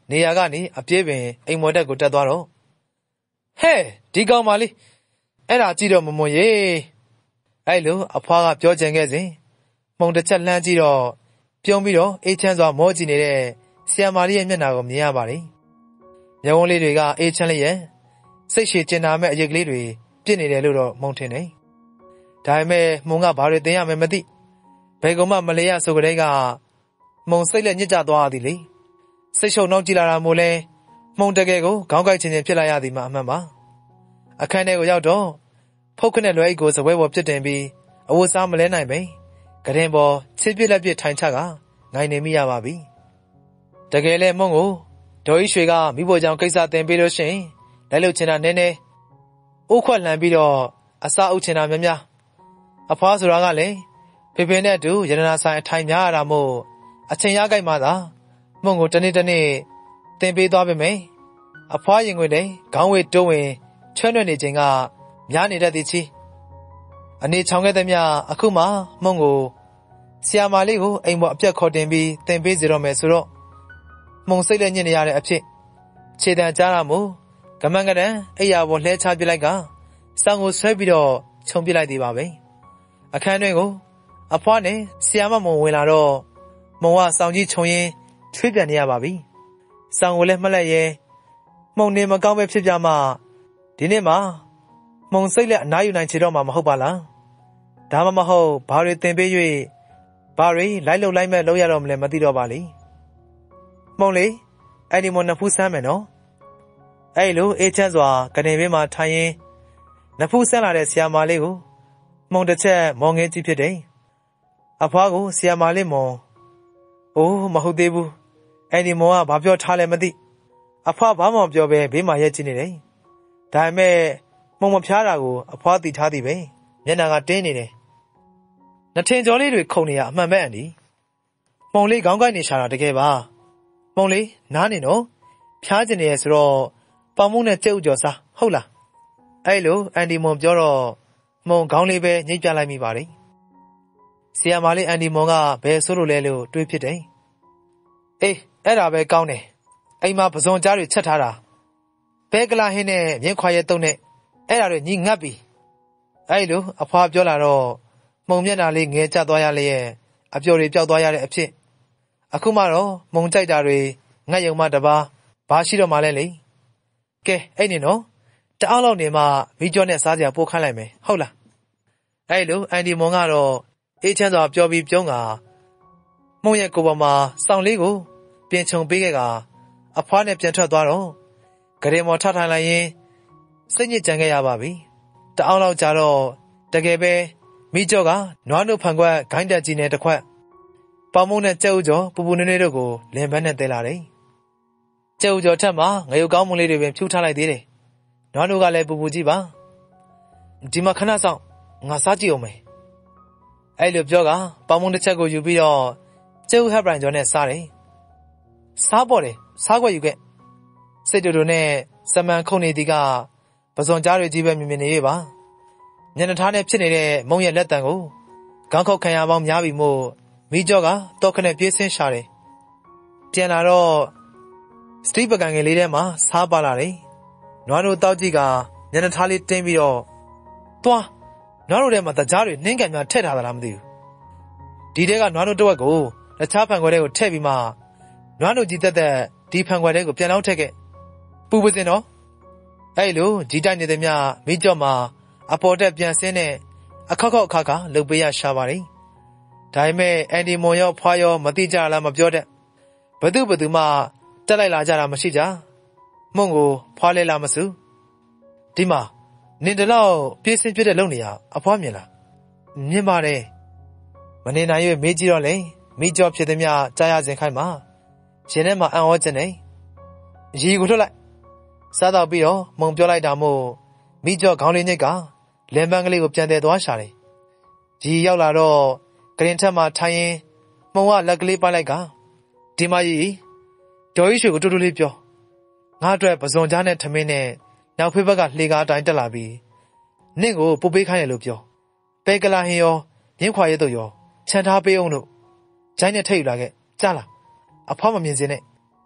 နေရာကနေအပြေးပင်အိမ်မော်တက်ကိုတက်သွားတော့ဟဲ့ဒီကောင်မလေးအဲ့ဒါကြည့်တော့မမွန်ရေအဲ့လိုအဖွားကပြောချင်ခဲ့စဉ်မှုံတစ်ချက်လှမ်းကြည့်တော့ပြုံးပြီးတော့အေးချမ်းစွာမောကြည့်နေတဲ့ဆီယမ်မာလေးရဲ့မျက်နှာကိုမြင်ရပါတယ်မျက်ဝန်းလေးတွေကအေးချမ်းလျက်စိတ်ရှည်ကျင်နာမဲ့အရိပ်ကလေးတွေပြစ်နေတယ်လို့တော့မှုံထင်တယ်ဒါပေမဲ့မှုံကဘာတွေသင်ရမယ်မသိဘယ်ကောင်မှမလဲရဆိုကြတဲ့ကမှုံစိတ်လက်ညစ်ကြသွားသည်လေစိတ်ရှုံနှောက်ကြည့်လာတာမို့လဲမှုံတကယ်ကိုခေါင်းကိုက်ချင်းချင်းဖြစ်လာရသည်မှအမှန်ပါအခန်းထဲကိုရောက်တော့ဖုတ်ခနဲ့လွယ်အိတ်ကိုစပွဲပေါ်ပြစ်တင်ပြီးအဝတ်စားမလဲနိုင်ပဲကရင်ပေါ်ချစ်ပြစ်လက်ပြစ်ထိုင်ချကငိုင်နေမိရပါပြီတကယ်လဲမုံကိုဒေါ်ကြီးရွှေကမိဖို့ကြောင့်ကိစ္စတင်ပေးလို့ရှိရင်လိုက်လို့ချင်တာနည်းနည်းအိုးခွက်လှန်ပြီးတော့အစာအုပ်ချင်တာများများအဖွားဆိုတာကလည်းဖေဖေနဲ့အတူရတနာဆိုင်အထိုင်များရတာမို့အချိန်ရကြိုက်မှသာမုံကိုတနေ့တနေ့တင်ပေးသွားပါမယ်အဖွားရင်ခွင်လည်းခေါင်းဝေးတိုးဝင်ချွဲ့နှွက်နေခြင်းကများနေတတ်သည်ချီအနေချောင်ခဲ့သည်များအခုမှမုံကိုဆီယာမာလေးကိုအိမ်ပေါ်အပြက်ခေါ်တင်ပြီးတင်ပေးစီတော့မယ်ဆိုတော့မုံစိတ်လည်းညစ်နေရတဲ့အဖြစ်ခြေတံကြားရမို့ကမန်းကတန်အိယာပေါ်လှဲချပြလိုက်ကစောင်းကိုဆွဲပြီးတော့ခြုံပြလိုက်သေးပါပဲအခန်းတွင်ကိုအဖွားနဲ့ဆီယာမမုံဝင်လာတော့မုံကစောင်းကြီးခြုံရင်းချွေးပြန်နေရပါပြီစောင်းကိုလည်းမှတ်လိုက်ရဲမုံနေမကောင်းပဲဖြစ်ပြမှဒီနေ့မှာမုံစိတ်လက်အနားယူနိုင်ချေတော့မှာမဟုတ်ပါလားဒါမှမဟုတ်ဘာတွေတင်ပေး၍ဘာတွေလိုက်လုံလိုက်မဲ့လုပ်ရတော့မလဲမသိတော့ပါလေမုံလေးအဲ့ဒီမုံနဖူးဆမ်းမယ်နော်အဲ့လိုအေးချမ်းစွာကနေဘေးမှာထိုင်ရင်နဖူးဆမ်းလာတဲ့ဆီယာမာလေးကိုမုံတစ်ချက်မော်ငင်းကြည့်ဖြစ်တယ်အဖွားကိုဆီယာမာလေးမုံအိုးမဟုတ်သေးဘူးအဲ့ဒီမုံကဘာပြောထားလဲမသိအဖွားဘာမှမပြောပဲဘေးမှာရက်ကြည့်နေတယ်ဒါပေမဲ့မုံမဖျားတာကိုအဖွားသိထားသည်ပဲမျက်နှာကတင်းနေတယ်နှထင်ကြောလေးတွေခုန်နေရအမှန်ပဲအန်ဒီမုံလေးခေါင်းကိုက်နေရှာတာတကယ်ပါမုံလေးနားနေနော်ဖျားကျင်နေရဆိုတော့ပေါင်မုံနဲ့ကြက်ဥကြော်စားဟုတ်လားအဲ့လိုအန်ဒီမွန်ပြောတော့မုံခေါင်းလေးပဲညှိပြလိုက်မိပါတယ်ဆီယာမာလေးအန်ဒီမွန်ကဘယ်ဆိုးလို့လဲလို့တွေးဖြစ်တယ်အေးအဲ့ဒါပဲကောင်းတယ်အိမ်မှာပဇွန်ကြားတွေချက်ထားတာဘဲကလာဟင်းနဲ့မြင်းခွာရဲတုံးနဲ့အဲ့ဒါတွေညီငတ်ပြီအဲ့လိုအဖွားပြောလာတော့မုံမျက်နှာလေးငဲကျသွားရလျက်အပျော်တွေပျောက်သွားရတဲ့အဖြစ်အခုမှတော့မုံကြိုက်တာတွေငတ်ယုံမှတပါဘာရှိတော့မှလဲလေကဲအဲ့နေနော်တအားလောက်နေမှမိကျော်နဲ့စားကြပို့ခိုင်းလိုက်မယ်ဟုတ်လားအဲ့လိုအန်ဒီမွန်ကတော့အေးချမ်းစွာပြောပြီးပြုံးကမုံရဲ့ကိုယ်ပေါ်မှာစောင်းလေးကိုပြင်ချုံပေးခဲ့ကအဖွားနဲ့ပြန်ထွက်သွားတော့ဂရေမော်ထထိုင်လိုက်ရင်စိတ်ညစ်ကြံခဲ့ရပါပြီတအောင်လောက်ကြာတော့တကယ်ပဲမိကျော်ကနွားနို့ဖန်ခွက်ဂိုင်းတက်ကြီးနဲ့တစ်ခွက်ပေါမုံနဲ့ကြက်ဥကျော်ပူပူနွေးနွေးတို့ကိုလင်ပန်းနဲ့တဲလာတယ်ကြက်ဥကျော်ထက်မှာငရုတ်ကောင်းမုံလေးတွေပင်ဖြူထားလိုက်သေးတယ်နွားနို့ကလည်းပူပူကြီးပါဒီမှာခဏဆောင်ငါစားကြည့်အောင်မယ်အဲ့လိုပြောကပေါမုံတစ်ချက်ကိုယူပြီးတော့ကြက်ဥဟပ်ပရိုင်ကျော်နဲ့စားတယ်စားပေါ်တယ်စားခွက်ယူခဲ့စိတ်တူတူနဲ့စမန်ခုန်နေသည်ကပဇွန်ကြားတွေကြီးပဲမြင်မြင်နေရပါညနေသားနဲ့ဖြစ်နေတဲ့မုံရဲ့လက်တံကိုခေါင်းခုတ်ခံရပေါင်းများပြီမို့မိကျော်ကတော့ခနဲ့ပြေးဆင်းရှာတယ်ပြန်လာတော့စတိပကံငယ်လေးထဲမှာစားပါလာတယ်နွားတို့တောက်ကြည့်ကညနေသားလေးတင်းပြီးတော့သွားနွားတို့ထဲမှာတကြားတွေနှင်းကန်များထည့်ထားသလားမသိဘူးဒီတဲကနွားတို့တဝက်ကိုတခြားဖန်ခွက်တွေကိုထည့်ပြီးမှနွားတို့ကြီးတက်တက်ဒီဖန်ခွက်တွေကိုပြန်လောက်ထည့်ခဲ့ပူပစင်တော့အဲ့လိုကြီးတိုက်နေတဲ့မြမိကျော်မှာအပေါ်တက်ပြန်ဆင်းတဲ့အခက်ခေါက်အခါခါလှုပ်ပေးရရှာပါတယ်ဒါပေမဲ့အန်ဒီမွန်ရောဖွာရောမသိကြလားမပြောတတ်ဘသူဘသူမှတက်လိုက်လာကြတာမရှိကြမုံကိုဖွာလဲလာမစုဒီမှာနင်တလောက်ပြေးစင်းပြတဲ့လုံနေရအဖွာမြင်လားမြင်ပါတယ်မနေနိုင်ရွေးမေးကြည့်တော့လေမိကျော်ဖြစ်သည်များကြားရစဉ်ခိုင်းမှာရှင်ထဲမှာအံ့ဩခြင်းနဲ့ရီကိုလွတ်လိုက်စားတော့ပြီးတော့မုံပြောလိုက်တာမို့မိကျော်ခေါင်းလေးညိတ်ကလင်ပန်းကလေးကိုပြန်တယ်သွားရှာတယ်ရီရောက်လာတော့ကရင်ထက်မှာထိုင်ရင်မုံကလက်ကလေးပိုက်လိုက်ကဒီမကြီးဒေါ်ကြီးရွှေကိုတူတူလေးပြောငါအတွက်ပဇွန်ကြားနဲ့ထမင်းနဲ့နောက်ဖေးဘက်ကလှေကားအတိုင်းတက်လာပြီးနင့်ကိုပုတ်ပေးခိုင်းရလို့ပြောပဲကလာဟင်းရောမြင်းခွာရဲတို့ရောခြံထားပေးအောင်လို့ဂျိုင်းနဲ့ထိတ်ယူလာခဲ့ကြားလားအဖွားမမြင်စင်းနဲ့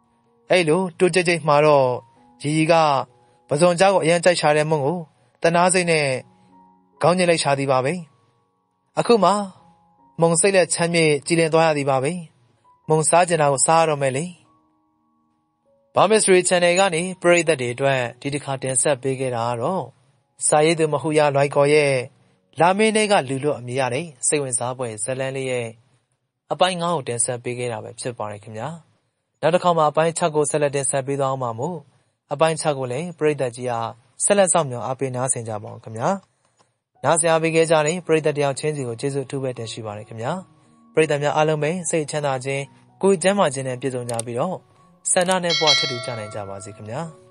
အဲ့လိုတိုးကြိတ်ကြိတ်မှာတော့ရီရီကပဇွန်ကြားကိုအရန်ကြိုက်ရှာတဲ့မုံကိုတနာစိတ်နဲ့ခေါင်းညှိလိုက်ရှာသည်ပါပဲအခုမှမုံစိတ်လက်ချမ်းမြေ့ကြည်လင်သွားရသည်ပါပဲမုံစားကျင်တာကိုစားရတော့မယ်လေဘာမစ်စထရီ channel ကနေပရိသတ်တွေအတွက်ဒီတစ်ခါတင်ဆက်ပေးခဲ့တာကတော့စာရေးသူမဟုတ်ရလွိုက်ကော်ရဲ့လာမင်းတွေကလူလို့အမည်ရတဲ့စိတ်ဝင်စားဖွယ်ဇာတ်လမ်းလေးရဲ့အပိုင်းငါးကိုတင်ဆက်ပေးခဲ့တာပဲဖြစ်ပါတယ်ခင်ဗျာနောက်တစ်ခါမှာအပိုင်း၆ကိုဆက်လက်တင်ဆက်ပေးသွားအောင်ပါမို့အပိုင်း၆ကိုလည်းပရိသတ်ကြီးအားဆက်လက်ဆောင်မြောင်အားပေးနားဆင်ကြပါအောင်ခင်ဗျာနားဆင်အားပေးခဲ့ကြတဲ့ပရိသတ်တယောက်ချင်းစီကိုကျေးဇူးအထူးပဲတင်ရှိပါတယ်ခင်ဗျာပရိသတ်များအားလုံးပဲစိတ်ချမ်းသာခြင်းကိုယ်ကျန်းမာခြင်းနဲ့ပြည့်စုံကြပြီးတော့ဆန္ဒနဲ့ဘဝထပ်တူကြနိုင်ကြပါစေခင်ဗျာ